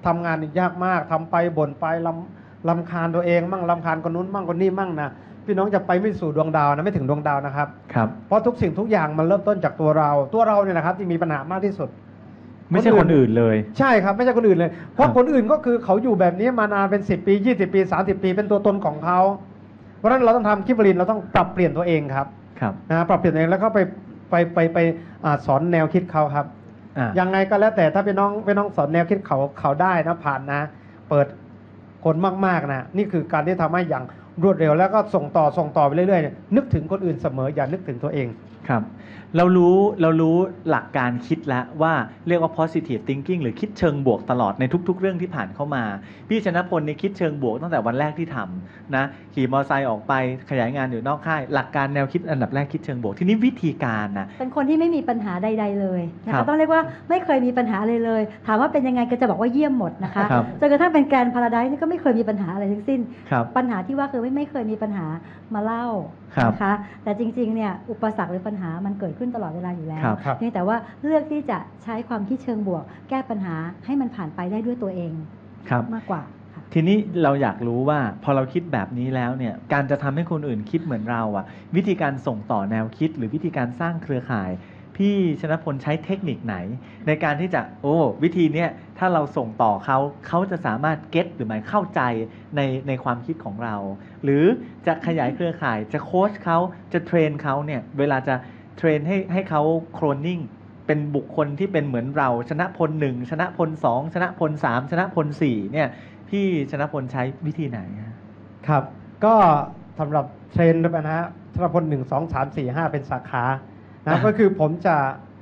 ทำงานนี่ยากมากทำไปบ่นไปลำคาญตัวเองมั่งลำคาญคนนู้นมั่งคนนี้มั่งนะพี่น้องจะไปไม่สู่ดวงดาวนะไม่ถึงดวงดาวนะครับเพราะทุกสิ่งทุกอย่างมันเริ่มต้นจากตัวเราเนี่ยนะครับที่มีปัญหามากที่สุดไม่ใช่คนอื่นเลยใช่ครับไม่ใช่คนอื่นเลยเพราะคนอื่นก็คือเขาอยู่แบบนี้มานานเป็น10 ปี20 ปี30 ปีเป็นตัวตนของเขาเพราะฉะนั้นเราต้องทำกิฟต์ลินเราต้องปรับเปลี่ยนตัวเองครับนะปรับเปลี่ยนตัวเองแล้วก็ไปสอนแนวคิดเขาครับยังไงก็แล้วแต่ถ้าพี่น้องสอนแนวคิดเขาได้นะผ่านนะเปิดคนมากๆนะนี่คือการที่ทำให้อย่างรวดเร็วแล้วก็ส่งต่อไปเรื่อยๆนึกถึงคนอื่นเสมออย่านึกถึงตัวเองครับเรารู้หลักการคิดแล้วว่าเรียกว่า positive thinking หรือคิดเชิงบวกตลอดในทุกๆเรื่องที่ผ่านเข้ามาพี่ชนะพลนี่คิดเชิงบวกตั้งแต่วันแรกที่ทำนะขี่มอเตอร์ไซค์ออกไปขยายงานอยู่นอกค่ายหลักการแนวคิดอันดับแรกคิดเชิงบวกทีนี้วิธีการนะเป็นคนที่ไม่มีปัญหาใดๆเลยนะคะต้องเรียกว่าไม่เคยมีปัญหาเลยถามว่าเป็นยังไงก็จะบอกว่าเยี่ยมหมดนะคะจนกระทั่งเป็นแกรนด์พาราไดซ์นี่ก็ไม่เคยมีปัญหาอะไรทั้งสิ้นปัญหาที่ว่าคือไม่เคยมีปัญหามาเล่านะคะแต่จริงๆเนี่ยอุปสรรคหรือปัญหามันเกิดขึ้นตลอดเวลาอยู่แล้วเพียงแต่ว่าเลือกที่จะใช้ความคิดเชิงบวกแก้ปัญหาให้มันผ่านไปได้ด้วยตัวเองมากกว่าทีนี้เราอยากรู้ว่าพอเราคิดแบบนี้แล้วเนี่ยการจะทำให้คนอื่นคิดเหมือนเราวิธีการส่งต่อแนวคิดหรือวิธีการสร้างเครือข่ายพี่ชนะพลใช้เทคนิคไหนในการที่จะวิธีนี้ถ้าเราส่งต่อเขาจะสามารถเก็ตหรือหมายเข้าใจในความคิดของเราหรือจะขยายเครือข่ายจะโค้ชเขาจะเทรนเขาเนี่ยเวลาจะเทรนให้เขาโคลนนิ่งเป็นบุคคลที่เป็นเหมือนเราชนะพล1ชนะพล2ชนะพล3ชนะพล4เนี่ยพี่ชนะพลใช้วิธีไหนครับก็สำหรับเทรนด้วยนะฮะชนะพล1 2 3 4 5เป็นสาขานะก็คือผมจะ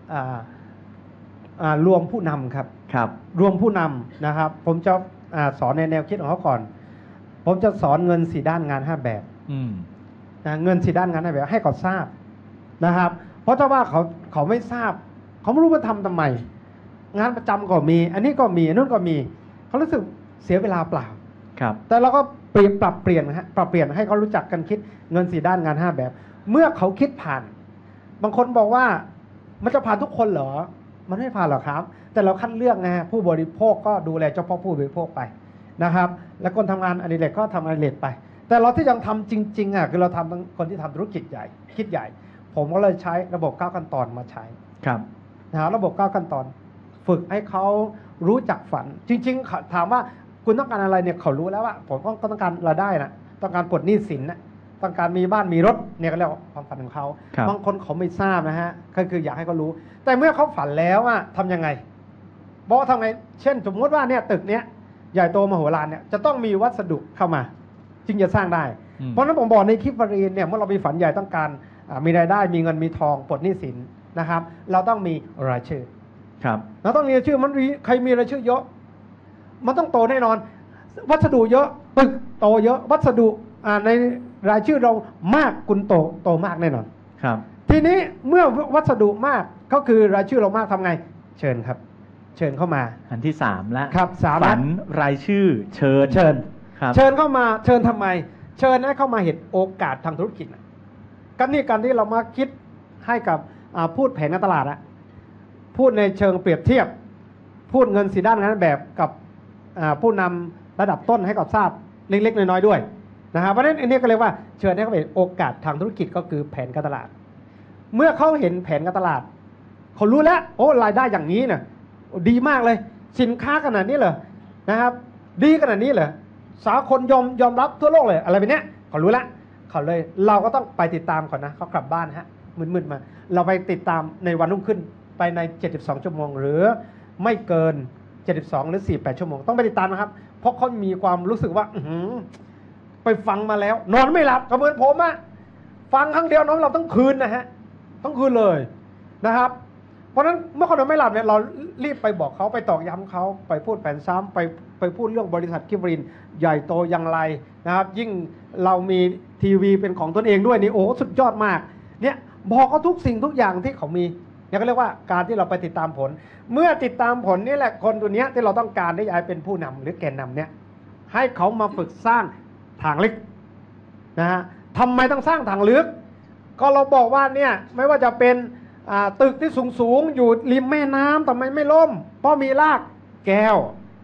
รวมผู้นำครับรวมผู้นำนะครับผมจะสอนในแนวคิดของเขาก่อนผมจะสอนเงิน4ด้านงาน5แบบนะเงิน4ด้านงาน5แบบให้เขาทราบนะครับเพราะถ้าว่าเขาไม่ทราบเขาไม่รู้ว่าทำทำไมงานประจำก็มีอันนี้ก็มีอันนู้นก็มีเขารู้สึกเสียเวลาเปล่าแต่เราก็ปรับเปลี่ยนนะฮะปรับเปลี่ยนให้เขารู้จักกันคิดเงิน4ด้านงาน5แบบเมื่อเขาคิดผ่านบางคนบอกว่ามันจะผ่านทุกคนเหรอมันไม่ผ่านหรอกครับแต่เราคัดเลือกนะฮะผู้บริโภคก็ดูแลเฉพาะผู้บริโภคไปนะครับแล้วคนทำงานอดิเรกก็ทำอดิเรกไปแต่เราที่ยังทำจริงๆคือเราทำคนที่ทำธุรกิจใหญ่คิดใหญ่ผมก็เลยใช้ระบบ9ขั้นตอนมาใช้นะครับระบบ9ขั้นตอนฝึกให้เขารู้จักฝันจริงๆถามว่าคุณต้องการอะไรเนี่ยเขารู้แล้วว่าผมก็ต้องการรายได้นะต้องการปลดหนี้สินนะต้องการมีบ้านมีรถเนี่ยก็เรียกว่าความฝันของเขาบางคนเขาไม่ทราบนะฮะก็คืออยากให้เขารู้แต่เมื่อเขาฝันแล้วทำยังไงบอกว่าทำไงเช่นสมมติว่าเนี่ยตึกเนี้ยใหญ่โตมโหฬารเนี่ยจะต้องมีวัสดุเข้ามาจึงจะสร้างได้เพราะฉะนั้นผมบอกในคลิปวารีนเนี่ยเมื่อเรามีฝันใหญ่ต้องการมีรายได้มีเงินมีทองปลดหนี้สินนะครับเราต้องมีรายชื่อเราต้องมีรายชื่อมันใครมีรายชื่อเยอะมันต้องโตแน่นอนวัสดุเยอะตึกโตเยอะวัสดุในรายชื่อเรามากคุณโตมากแน่นอนทีนี้เมื่อวัสดุมากก็คือรายชื่อเรามากทำไงเชิญครับเชิญเข้ามาอันที่3แล้วครับฝันรายชื่อเชิญเข้ามาเชิญทำไมเชิญให้เข้ามาเห็นโอกาสทางธุรกิจกันนี่การที่เรามาคิดให้กับพูดแผนการตลาดพูดในเชิงเปรียบเทียบพูดเงิน4ด้านนั้นแบบกับผู้นำระดับต้นให้กับทราบเล็กๆน้อยๆด้วยนะครับเพราะฉะนั้นอันนี้ก็เรียกว่าเชิญให้เขาเห็นโอกาสทางธุรกิจก็คือแผนการตลาดเมื่อเขาเห็นแผนการตลาดเขารู้แล้วโอ้รายได้อย่างนี้เนี่ยดีมากเลยสินค้าขนาดนี้เหรอนะครับดีขนาดนี้เหรอสากลยอมรับทั่วโลกเลยอะไรแบบนี้เขารู้แล้วเขาเลยเราก็ต้องไปติดตามก่อนนะเขากลับบ้านฮะมืดๆมาเราไปติดตามในวันรุ่งขึ้นไปใน72ชั่วโมงหรือไม่เกิน72หรือ48ชั่วโมงต้องไปติดตามนะครับเพราะเขามีความรู้สึกว่าไปฟังมาแล้วนอนไม่หลับก็เหมือนผมฟังครั้งเดียวนอนหลับทั้งคืนนะฮะทั้งคืนเลยนะครับเพราะฉะนั้นเมื่อเขานอนไม่หลับเนี่ยเรารีบไปบอกเขาไปตอกย้ำเขาไปพูดแผนซ้ำไปพูดเรื่องบริษัทกิฟต์รินใหญ่โตอย่างไรนะครับยิ่งเรามีทีวีเป็นของตนเองด้วยนี่โอ้สุดยอดมากเนี่ยบอกเขาทุกสิ่งทุกอย่างที่เขามีเนี่ยก็เรียกว่าการที่เราไปติดตามผลเมื่อติดตามผลนี่แหละคนตัวนี้ที่เราต้องการได้ย้ายเป็นผู้นำหรือแกนนำเนี่ยให้เขามาฝึกสร้างทางลึกนะฮะทำไมต้องสร้างทางลึกก็เราบอกว่าเนี่ยไม่ว่าจะเป็นตึกที่สูงอยู่ริมแม่น้ำทำไมไม่ล่มเพราะมีรากแก้ว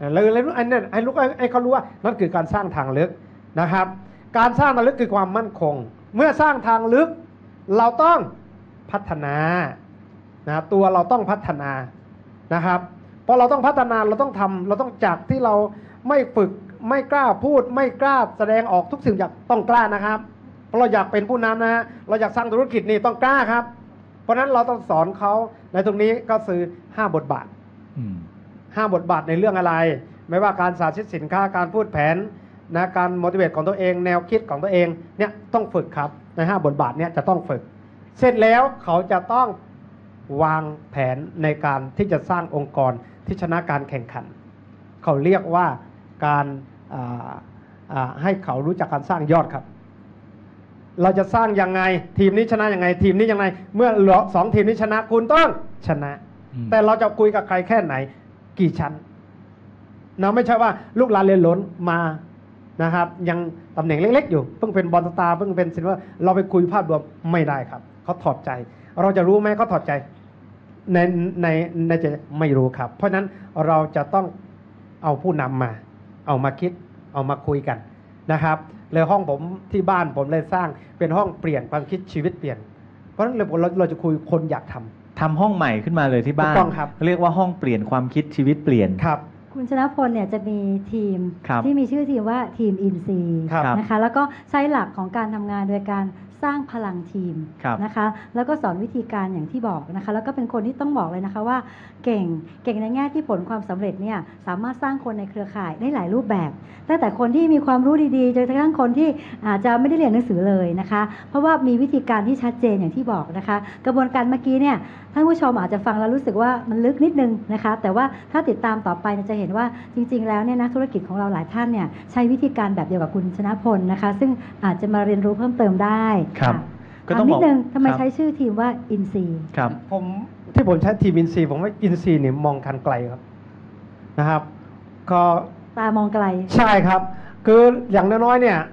เลยไอ้นั่นไอ้ลูกไอ้เขารู้ว่านั่นคือการสร้างทางลึกนะครับการสร้างทางลึกคือความมั่นคงเมื่อสร้างทางลึกเราต้องพัฒนานะตัวเราต้องพัฒนานะครับพอเราต้องพัฒนาเราต้องทำเราต้องจากที่เราไม่ฝึกไม่กล้าพูดไม่กล้าแสดงออกทุกสิ่งอย่างต้องกล้านะครับเพราะเราอยากเป็นผู้นำนะฮะเราอยากสร้างธุรกิจนี่ต้องกล้าครับเพราะฉะนั้นเราต้องสอนเขาในตรงนี้ก็คือ5 บทบาท5 บทบาทในเรื่องอะไรไม่ว่าการสาธิตสินค้าการพูดแผนนะการ motivate ของตัวเองแนวคิดของตัวเองเนี่ยต้องฝึกครับใน5 บทบาทเนี่ยจะต้องฝึกเสร็จแล้วเขาจะต้องวางแผนในการที่จะสร้างองค์กรที่ชนะการแข่งขันเขาเรียกว่าการให้เขารู้จักการสร้างยอดครับเราจะสร้างยังไงทีมนี้ชนะยังไงทีมนี้ยังไงเมื่อ2 ทีมนี้ชนะคุณต้องชนะแต่เราจะคุยกับใครแค่ไหนกี่ชั้นนะไม่ใช่ว่าลูกหลานเรียนล้นมานะครับยังตำแหน่งเล็กๆอยู่เพิ่งเป็นบอลสตาร์เพิ่งเป็นศิลป์เราไปคุยภาพรวมไม่ได้ครับเขาถอดใจเราจะรู้ไหมเขาถอดใจในใจไม่รู้ครับเพราะฉะนั้นเราจะต้องเอาผู้นำมาเอามาคิดเอามาคุยกันนะครับเลยห้องผมที่บ้านผมเลยสร้างเป็นห้องเปลี่ยนความคิดชีวิตเปลี่ยนเพราะฉะนั้นเราจะคุยคนอยากทำห้องใหม่ขึ้นมาเลยที่บ้านเรียกว่าห้องเปลี่ยนความคิดชีวิตเปลี่ยนครับคุณชนะพลเนี่ยจะมีทีม ที่มีชื่อทีมว่าทีมอินซีนะคะแล้วก็ใช้หลักของการทำงานโดยการสร้างพลังทีมนะคะแล้วก็สอนวิธีการอย่างที่บอกนะคะแล้วก็เป็นคนที่ต้องบอกเลยนะคะว่าเก่งในแง่ที่ผลความสำเร็จเนี่ยสามารถสร้างคนในเครือข่ายได้หลายรูปแบบตั้งแต่คนที่มีความรู้ดีๆจนกระทั่งคนที่อาจจะไม่ได้เรียนหนังสือเลยนะคะเพราะว่ามีวิธีการที่ชัดเจนอย่างที่บอกนะคะกระบวนการเมื่อกี้เนี่ยท่านผู้ชมอาจจะฟังแล้วรู้สึกว่ามันลึกนิดนึงนะคะแต่ว่าถ้าติดตามต่อไปจะเห็นว่าจริงๆแล้วเนี่ยนักธุรกิจของเราหลายท่านเนี่ยใช้วิธีการแบบเดียวกับคุณชนะพลนะคะซึ่งอาจจะมาเรียนรู้เพิ่มเติมได้ครับก็ต้องบอกนิดนึงทำไมใช้ชื่อทีมว่าอินซีครับผมใช้ทีมอินซีผมว่าอินซีเนี่ยมองกันไกลครับนะครับก็ตามองไกลใช่ครับคืออย่างน้อยๆเนี่ย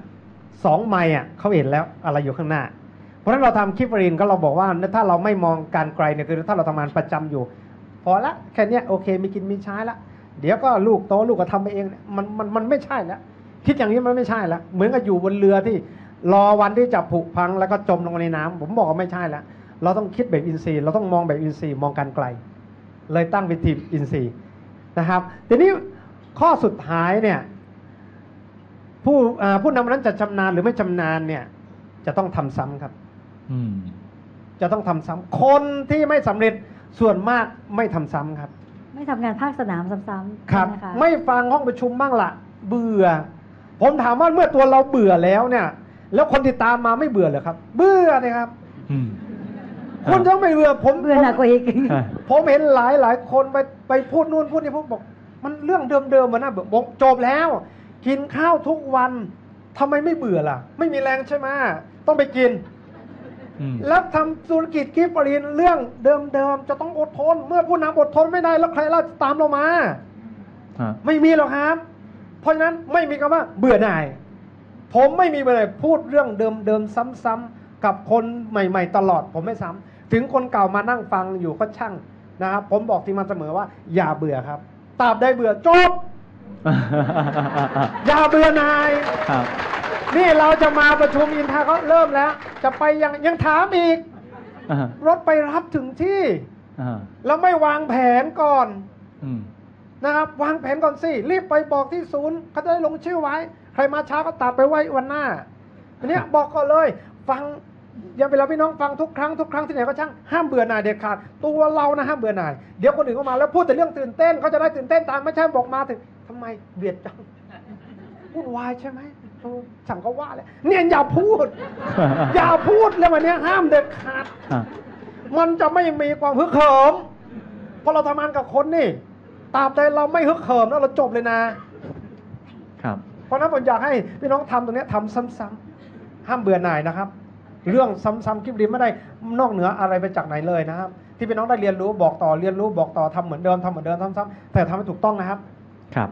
2 ไมล์เขาเห็นแล้วอะไรอยู่ข้างหน้าเพราะฉะนั้นเราทำคลิปเรียนก็เราบอกว่าถ้าเราไม่มองการไกลเนี่ยคือถ้าเราทำงานประจำอยู่พอละแค่นี้โอเคมีกินมีใช้ละเดี๋ยวก็ลูกโตลูกก็ทำไปเองมันไม่ใช่แล้วคิดอย่างนี้มันไม่ใช่แล้วเหมือนกับอยู่บนเรือที่รอวันที่จะผุพังแล้วก็จมลงในน้ำผมบอกว่าไม่ใช่แล้วเราต้องคิดแบบอินทรีย์เราต้องมองแบบอินทรีย์มองการไกลเลยตั้งเป็นทีมอินทรีย์นะครับทีนี้ข้อสุดท้ายเนี่ยผู้นำนั้นจะชำนาญหรือไม่ชำนาญเนี่ยจะต้องทำซ้ำครับจะต้องทำซ้ำคนที่ไม่สำเร็จส่วนมากไม่ทำซ้ำครับไม่ทำงานภาคสนามซ้ำๆครับไม่ฟังห้องประชุมบ้างละเบื่อผมถามว่าเมื่อตัวเราเบื่อแล้วเนี่ยแล้วคนที่ตามมาไม่เบื่อเหรอครับเบื่อเลยครับคุณต้องไม่เบื่อผมเบื่อหนักกว่าอีกผมเห็นหลายคนไปพูดนู่นพูดนี่ผมบอกมันเรื่องเดิมๆมันน่ะบอกจบแล้วกินข้าวทุกวันทำไมไม่เบื่อล่ะไม่มีแรงใช่ไหมต้องไปกินแล้วทำธุรกิจกิฟต์ปรินเรื่องเดิมๆจะต้องอดทนเมื่อผู้นำอดทนไม่ได้แล้วใครล่ะตามเรามาไม่มีหรอกครับเพราะฉะนั้นไม่มีคำว่าเบื่อหน่ายผมไม่มีเบื่อหน่ายพูดเรื่องเดิมๆซ้ำๆกับคนใหม่ๆตลอดผมไม่ซ้ำถึงคนเก่ามานั่งฟังอยู่ก็ช่างนะครับผมบอกทีมงานเสมอว่าอย่าเบื่อครับตราบใดเบื่อจบ อย่าเบื่อหน่ายนี่เราจะมาประชุมอินทาเขาเริ่มแล้วจะไปยังถามอีกรถไปรับถึงที่แล้วไม่วางแผนก่อนนะครับวางแผนก่อนสิรีบไปบอกที่ศูนย์เขาจะได้ลงชื่อไว้ใครมาช้าก็ตัดไปไว้วันหน้าอันนี้บอกก่อนเลยฟังอย่าเวลาพี่น้องฟังทุกครั้งที่ไหนก็ช่างห้ามเบื่อหน่ายเด็ดขาดตัวเรานะห้ามเบื่อหน่ายเดี๋ยวคนอื่นเข้ามาแล้วพูดแต่เรื่องตื่นเต้นเขาจะได้ตื่นเต้นตามไม่ใช่บอกมาถึงทำไมเบียดจังวุ่นวายใช่ไหมสั่งก็ว่าเลยเนี่ยอย่าพูด อย่าพูดเลยวันนี้ห้ามเด็ดขาดมันจะไม่มีความฮึกเหิมเพราะเราทำงานกับคนนี่ตราบใดเราไม่ฮึกเหิมแล้วเราจบเลยนะครับเพราะนั้นผมอยากให้พี่น้องทำตรงนี้ทำซ้ำๆห้ามเบื่อหน่ายนะครับเรื่องซ้ำๆคลิปรีไม่ได้นอกเหนืออะไรไปจากไหนเลยนะครับที่พี่น้องได้เรียนรู้บอกต่อเรียนรู้บอกต่อทำเหมือนเดิมซ้ำๆแต่ทำให้ถูกต้องนะครับน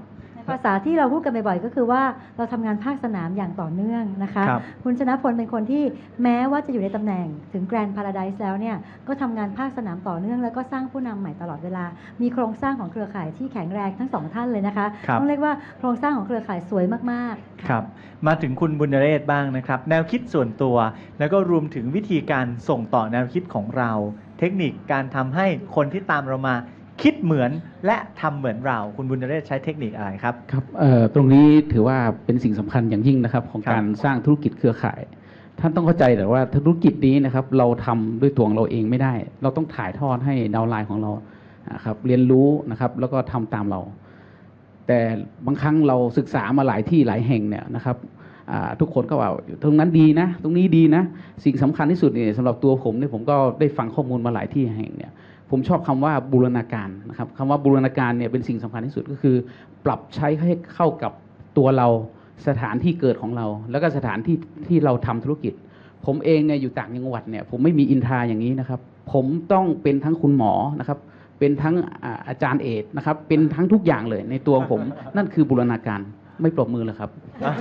ภาษาที่เราพูดกันบ่อยๆก็คือว่าเราทำงานภาคสนามอย่างต่อเนื่องนะคะครับคุณชนะพลเป็นคนที่แม้ว่าจะอยู่ในตำแหน่งถึงแกรนด์พาราไดซ์แล้วเนี่ยก็ทำงานภาคสนามต่อเนื่องแล้วก็สร้างผู้นำใหม่ตลอดเวลามีโครงสร้างของเครือข่ายที่แข็งแรงทั้งสองท่านเลยนะคะครับต้องเรียกว่าโครงสร้างของเครือข่ายสวยมากๆครับมาถึงคุณบุญเรศบ้างนะครับ แนวคิดส่วนตัว แล้วก็รวมถึงวิธีการส่งต่อแนวคิดของเรา เทคนิคการทำให้คนที่ตามเรามาคิดเหมือนและทำเหมือนเรา คุณบุญเรศใช้เทคนิคอะไรครับครับตรงนี้ถือว่าเป็นสิ่งสำคัญอย่างยิ่งนะครับของครับการสร้างธุรกิจเครือข่าย ท่านต้องเข้าใจแต่ว่าธุรกิจนี้นะครับเราทำด้วยตัวของเราเองไม่ได้ เราต้องถ่ายทอดให้ดาวน์ไลน์ของเราครับเรียนรู้นะครับแล้วก็ทำตามเรา แต่บางครั้งเราศึกษามาหลายที่หลายแห่งเนี่ยนะครับทุกคนก็ว่าตรงนั้นดีนะตรงนี้ดีนะสิ่งสำคัญที่สุดเนี่ยสำหรับตัวผมเนี่ยผมก็ได้ฟังข้อมูลมาหลายที่แห่งเนี่ยผมชอบคำว่าบูรณาการนะครับคำว่าบูรณาการเนี่ยเป็นสิ่งสำคัญที่สุดก็คือปรับใช้ให้เข้ากับตัวเราสถานที่เกิดของเรา แล้วก็สถานที่ที่เราทำธุรกิจ ผมเองเนี่ยอยู่ต่างจังหวัดเนี่ยผมไม่มีอินทราอย่างนี้นะครับผมต้องเป็นทั้งคุณหมอนะครับเป็นทั้งอาจารย์เอกนะครับเป็นทั้งทุกอย่างเลยในตัวผม นั่นคือบูรณาการไม่ปรบมือเลยครับ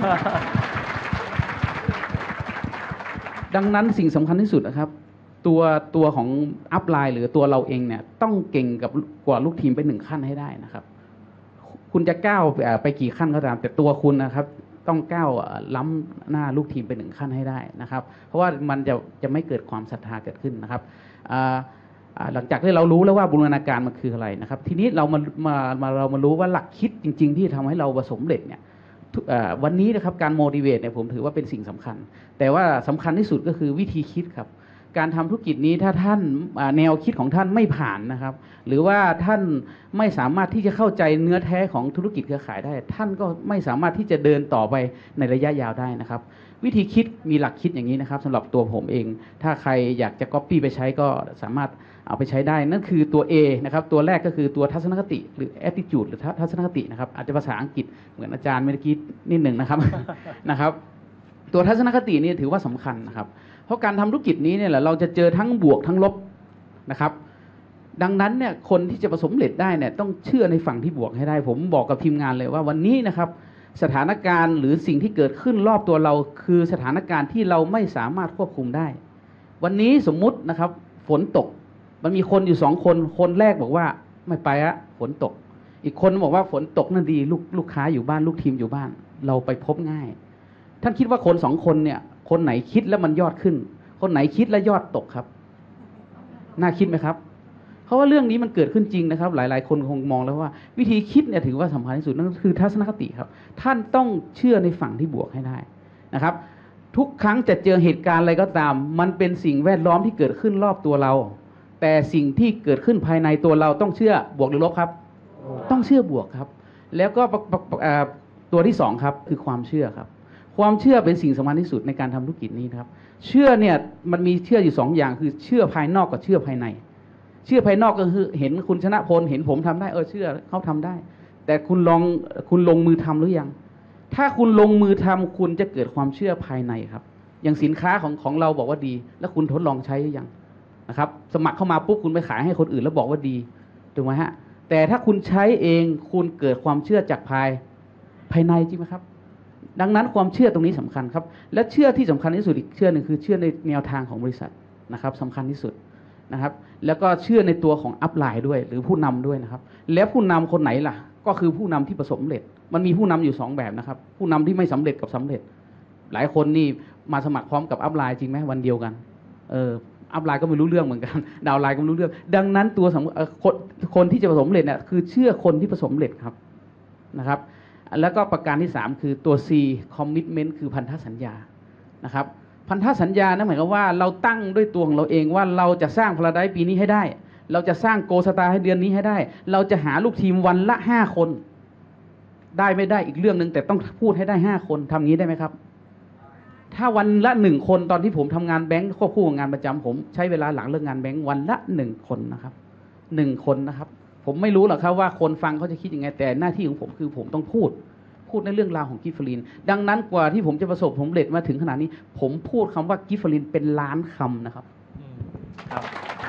ดังนั้นสิ่งสำคัญที่สุดนะครับตัวของอัพไลน์หรือตัวเราเองเนี่ยต้องเก่งกับกว่าลูกทีมไป1ขั้นให้ได้นะครับคุณจะก้าวไปกี่ขั้นก็ตามแต่ตัวคุณนะครับต้องก้าวล้ำหน้าลูกทีมไป1ขั้นให้ได้นะครับเพราะว่ามันจะไม่เกิดความศรัทธาเกิดขึ้นนะครับหลังจากที่เรารู้แล้วว่าบูรณาการมันคืออะไรนะครับทีนี้เรามารู้ว่าหลักคิดจริงๆที่ทำให้เราประสบเร็จเนี่ยวันนี้นะครับการ motivate เนี่ยผมถือว่าเป็นสิ่งสำคัญแต่ว่าสำคัญที่สุดก็คือวิธีคิดครับการทำธุรกิจนี้ถ้าท่านแนวคิดของท่านไม่ผ่านนะครับหรือว่าท่านไม่สามารถที่จะเข้าใจเนื้อแท้ของธุรกิจเครือข่ายได้ท่านก็ไม่สามารถที่จะเดินต่อไปในระยะยาวได้นะครับวิธีคิดมีหลักคิดอย่างนี้นะครับสำหรับตัวผมเองถ้าใครอยากจะ copy ไปใช้ก็สามารถเอาไปใช้ได้นั่นคือตัว A นะครับตัวแรกก็คือตัวทัศนคติหรือ attitude หรือทัศนคตินะครับอาจจะภาษาอังกฤษเหมือนอาจารย์เมื่อกี้นิดหนึ่งนะครับ นะครับตัวทัศนคตินี่ถือว่าสำคัญนะครับเพราะการทำธุรกิจนี้เนี่ยแหละเราจะเจอทั้งบวกทั้งลบนะครับดังนั้นเนี่ยคนที่จะประสบความสำเร็จได้เนี่ยต้องเชื่อในฝั่งที่บวกให้ได้ผมบอกกับทีมงานเลยว่าวันนี้นะครับสถานการณ์หรือสิ่งที่เกิดขึ้นรอบตัวเราคือสถานการณ์ที่เราไม่สามารถควบคุมได้วันนี้สมมุตินะครับฝนตกมันมีคนอยู่2 คนคนแรกบอกว่าไม่ไปอะฝนตกอีกคนบอกว่าฝนตกนั่นดีลูกค้าอยู่บ้านลูกทีมอยู่บ้านเราไปพบง่ายท่านคิดว่าคน2 คนเนี่ยคนไหนคิดแล้วมันยอดขึ้นคนไหนคิดแล้วยอดตกครับน่าคิดไหมครับเพราะว่าเรื่องนี้มันเกิดขึ้นจริงนะครับหลายๆคนคงมองแล้วว่าวิธีคิดเนี่ยถือว่าสำคัญที่สุดนั่นคือทัศนคติครับท่านต้องเชื่อในฝั่งที่บวกให้ได้นะครับทุกครั้งจะเจอเหตุการณ์อะไรก็ตามมันเป็นสิ่งแวดล้อมที่เกิดขึ้นรอบตัวเราแต่สิ่งที่เกิดขึ้นภายในตัวเราต้องเชื่อบวกหรือลบครับต้องเชื่อบวกครับแล้วก็ตัวที่2ครับคือความเชื่อครับความเชื่อเป็นสิ่งสำคัญที่สุดในการทำธุรกิจนี้ครับเชื่อเนี่ยมันมีเชื่ออยู่2 อย่างคือเชื่อภายนอกกับเชื่อภายในเชื่อภายนอกก็คือเห็นคุณชนะพลเห็นผมทำได้เชื่อเขาทำได้แต่คุณลงมือทำหรือยังถ้าคุณลงมือทำคุณจะเกิดความเชื่อภายในครับอย่างสินค้าของเราบอกว่าดีแล้วคุณทดลองใช้หรือยังนะครับสมัครเข้ามาปุ๊บคุณไปขายให้คนอื่นแล้วบอกว่าดีถูกไหมฮะแต่ถ้าคุณใช้เองคุณเกิดความเชื่อจากภายในจริงไหมครับดังนั้นความเชื่อตรงนี้สำคัญครับและเชื่อที่สำคัญที่สุดอีกเชื่อหนึ่งคือเชื่อในแนวทางของบริษัทนะครับสำคัญที่สุดนะครับแล้วก็เชื่อในตัวของอัพไลน์ด้วยหรือผู้นำด้วยนะครับแล้วผู้นำคนไหนล่ะก็คือผู้นำที่ประสบความสำเร็จมันมีผู้นำอยู่2 แบบนะครับผู้นำที่ไม่สำเร็จกับสำเร็จหลายคนนี่มาสมัครพร้อมกับอัพไลน์จริงไหมวันเดียวกันอัพไลน์ก็ไม่รู้เรื่องเหมือนกันดาวไลน์ก็ไม่รู้เรื่องดังนั้นตัวคนที่จะประสบความสำเร็จเนี่ยคือเชื่อคนที่ประสบความสำเร็จครับนะครับแล้วก็ประการที่3คือตัว C commitment คือพันธสัญญานะครับพันธสัญญานั่นหมายความว่าเราตั้งด้วยตัวของเราเองว่าเราจะสร้างพาราไดซ์ปีนี้ให้ได้เราจะสร้างโกสตาร์ให้เดือนนี้ให้ได้เราจะหาลูกทีมวันละ5 คนได้ไม่ได้อีกเรื่องนึงแต่ต้องพูดให้ได้5 คนทำงี้ได้ไหมครับถ้าวันละ1 คนตอนที่ผมทำงานแบงค์ควบคู่กับงานประจำผมใช้เวลาหลังเลิกงานแบงค์วันละ1 คนนะครับ1 คนนะครับผมไม่รู้หรอกครับว่าคนฟังเขาจะคิดยังไงแต่หน้าที่ของผมคือผมต้องพูดในเรื่องราวของกิฟฟลินดังนั้นกว่าที่ผมจะประสบผลสำเร็จมาถึงขนาดนี้ผมพูดคำว่ากิฟฟลินเป็นล้านคำนะครับ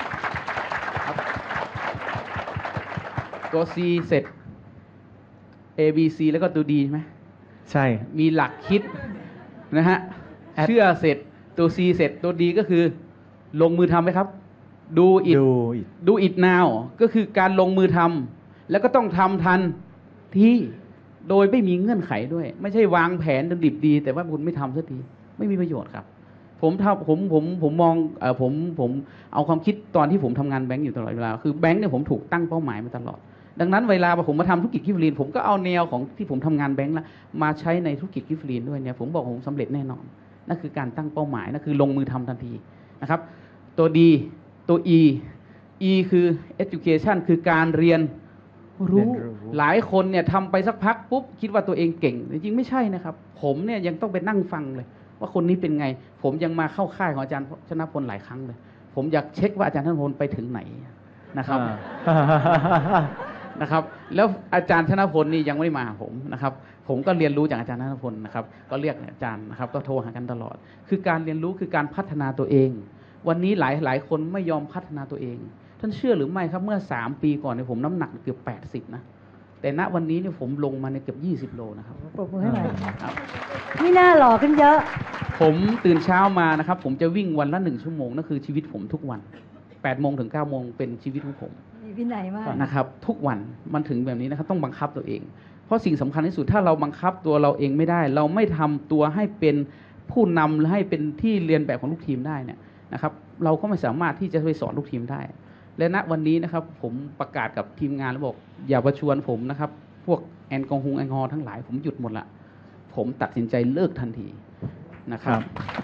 ตัว C เสร็จ A B C แล้วก็ตัว D ใช่ไหมใช่มีหลักคิดนะฮะเชื่อเสร็จตัว C เสร็จตัว D ก็คือลงมือทำไหมครับ do it now ก็คือการลงมือทำแล้วก็ต้องทำทันที่โดยไม่มีเงื่อนไขด้วย ไม่ใช่วางแผนจนดิบดีแต่ว่าคุณไม่ทำสักทีไม่มีประโยชน์ครับผมมองผมเอาความคิดตอนที่ผมทำงานแบงก์อยู่ตลอดเวลาคือแบงก์เนี่ยผมถูกตั้งเป้าหมายมาตลอดดังนั้นเวลาผมมาทำธุรกิจกิฟต์ลีนผมก็เอาแนวของที่ผมทำงานแบงก์ละมาใช้ในธุรกิจกิฟต์ลีนด้วยเนี่ยผมบอกผมสำเร็จแน่นอนนั่นคือการตั้งเป้าหมายนั่นคือลงมือทำทันทีนะครับตัว D ตัว E คือ education คือการเรียนรู้หลายคนเนี่ยทำไปสักพักปุ๊บคิดว่าตัวเองเก่งจริงๆไม่ใช่นะครับผมเนี่ยยังต้องไปนั่งฟังเลยว่าคนนี้เป็นไงผมยังมาเข้าค่ายของอาจารย์ชนะพลหลายครั้งเลยผมอยากเช็คว่าอาจารย์ชนะพลไปถึงไหนนะครับนะครับแล้วอาจารย์ชนะพลนี่ยังไม่ได้มาหาผมนะครับผมก็เรียนรู้จากอาจารย์ชนะพลนะครับก็เรียกอาจารย์นะครับก็โทรหากันตลอดคือการเรียนรู้คือการพัฒนาตัวเองวันนี้หลายคนไม่ยอมพัฒนาตัวเองท่านเชื่อหรือไม่ครับเมื่อ3 ปีก่อนเนี่ยผมน้ำหนักเกือบ80นะแต่ณวันนี้เนี่ยผมลงมาในเกือบ20 โลนะครับปรบมือให้หน่อยไม่น่าหล่อขึ้นเยอะผมตื่นเช้ามานะครับผมจะวิ่งวันละ1 ชั่วโมงนั่นคือชีวิตผมทุกวัน8 โมงถึง 9 โมงเป็นชีวิตของผมมีวินัยมากนะครับทุกวันมันถึงแบบนี้นะครับต้องบังคับตัวเองเพราะสิ่งสำคัญที่สุดถ้าเราบังคับตัวเราเองไม่ได้เราไม่ทำตัวให้เป็นผู้นำหรือให้เป็นที่เรียนแบบของลูกทีมได้เนี่ยนะครับเราก็ไม่สามารถที่จะไปสอนลูกทีมได้และณวันนี้นะครับผมประกาศกับทีมงานแล้วบอกอย่าประชวนผมนะครับพวกแอลกอฮอล์ทั้งหลายผมหยุดหมดละผมตัดสินใจเลิกทันทีนะครับ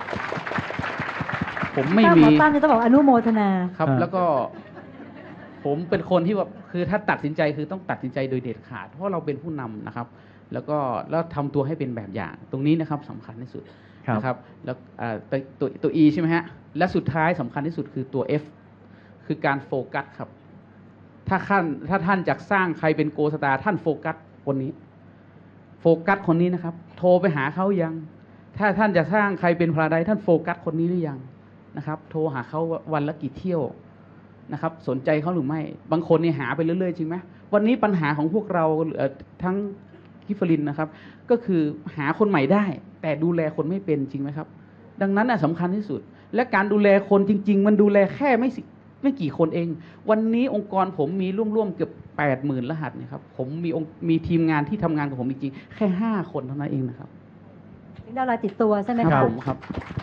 ผมไม่มีตั้งจะต้องบอกอนุโมทนาครับแล้วก็ผมเป็นคนที่แบบคือถ้าตัดสินใจคือต้องตัดสินใจโดยเด็ดขาดเพราะเราเป็นผู้นำนะครับแล้วทำตัวให้เป็นแบบอย่างตรงนี้นะครับสำคัญที่สุดนะครับแล้วตัว E ใช่ไหมฮะและสุดท้ายสำคัญที่สุดคือตัว F คือการโฟกัสครับถ้าท่านจะสร้างใครเป็นโกสตาร์ท่านโฟกัสคนนี้โฟกัสคนนี้นะครับโทรไปหาเขายังถ้าท่านจะสร้างใครเป็นพาราไดซ์ท่านโฟกัสคนนี้หรือยังนะครับโทรหาเขาวันละกี่เที่ยวนะครับสนใจเขาหรือไม่บางคนเนี่ยหาไปเรื่อยๆจริงไหมวันนี้ปัญหาของพวกเราทั้งกิฟต์ลินนะครับก็คือหาคนใหม่ได้แต่ดูแลคนไม่เป็นจริงไหมครับดังนั้นสำคัญที่สุดและการดูแลคนจริงๆมันดูแลแค่ไม่กี่คนเองวันนี้องค์กรผมมีร่วมๆเกือบ80,000 รหัสนะครับผมมีทีมงานที่ทำงานกับผมจริงๆแค่5 คนเท่านั้นเองนะครับดาวน์ไลน์ติดตัวใช่ไหมครับผมครับ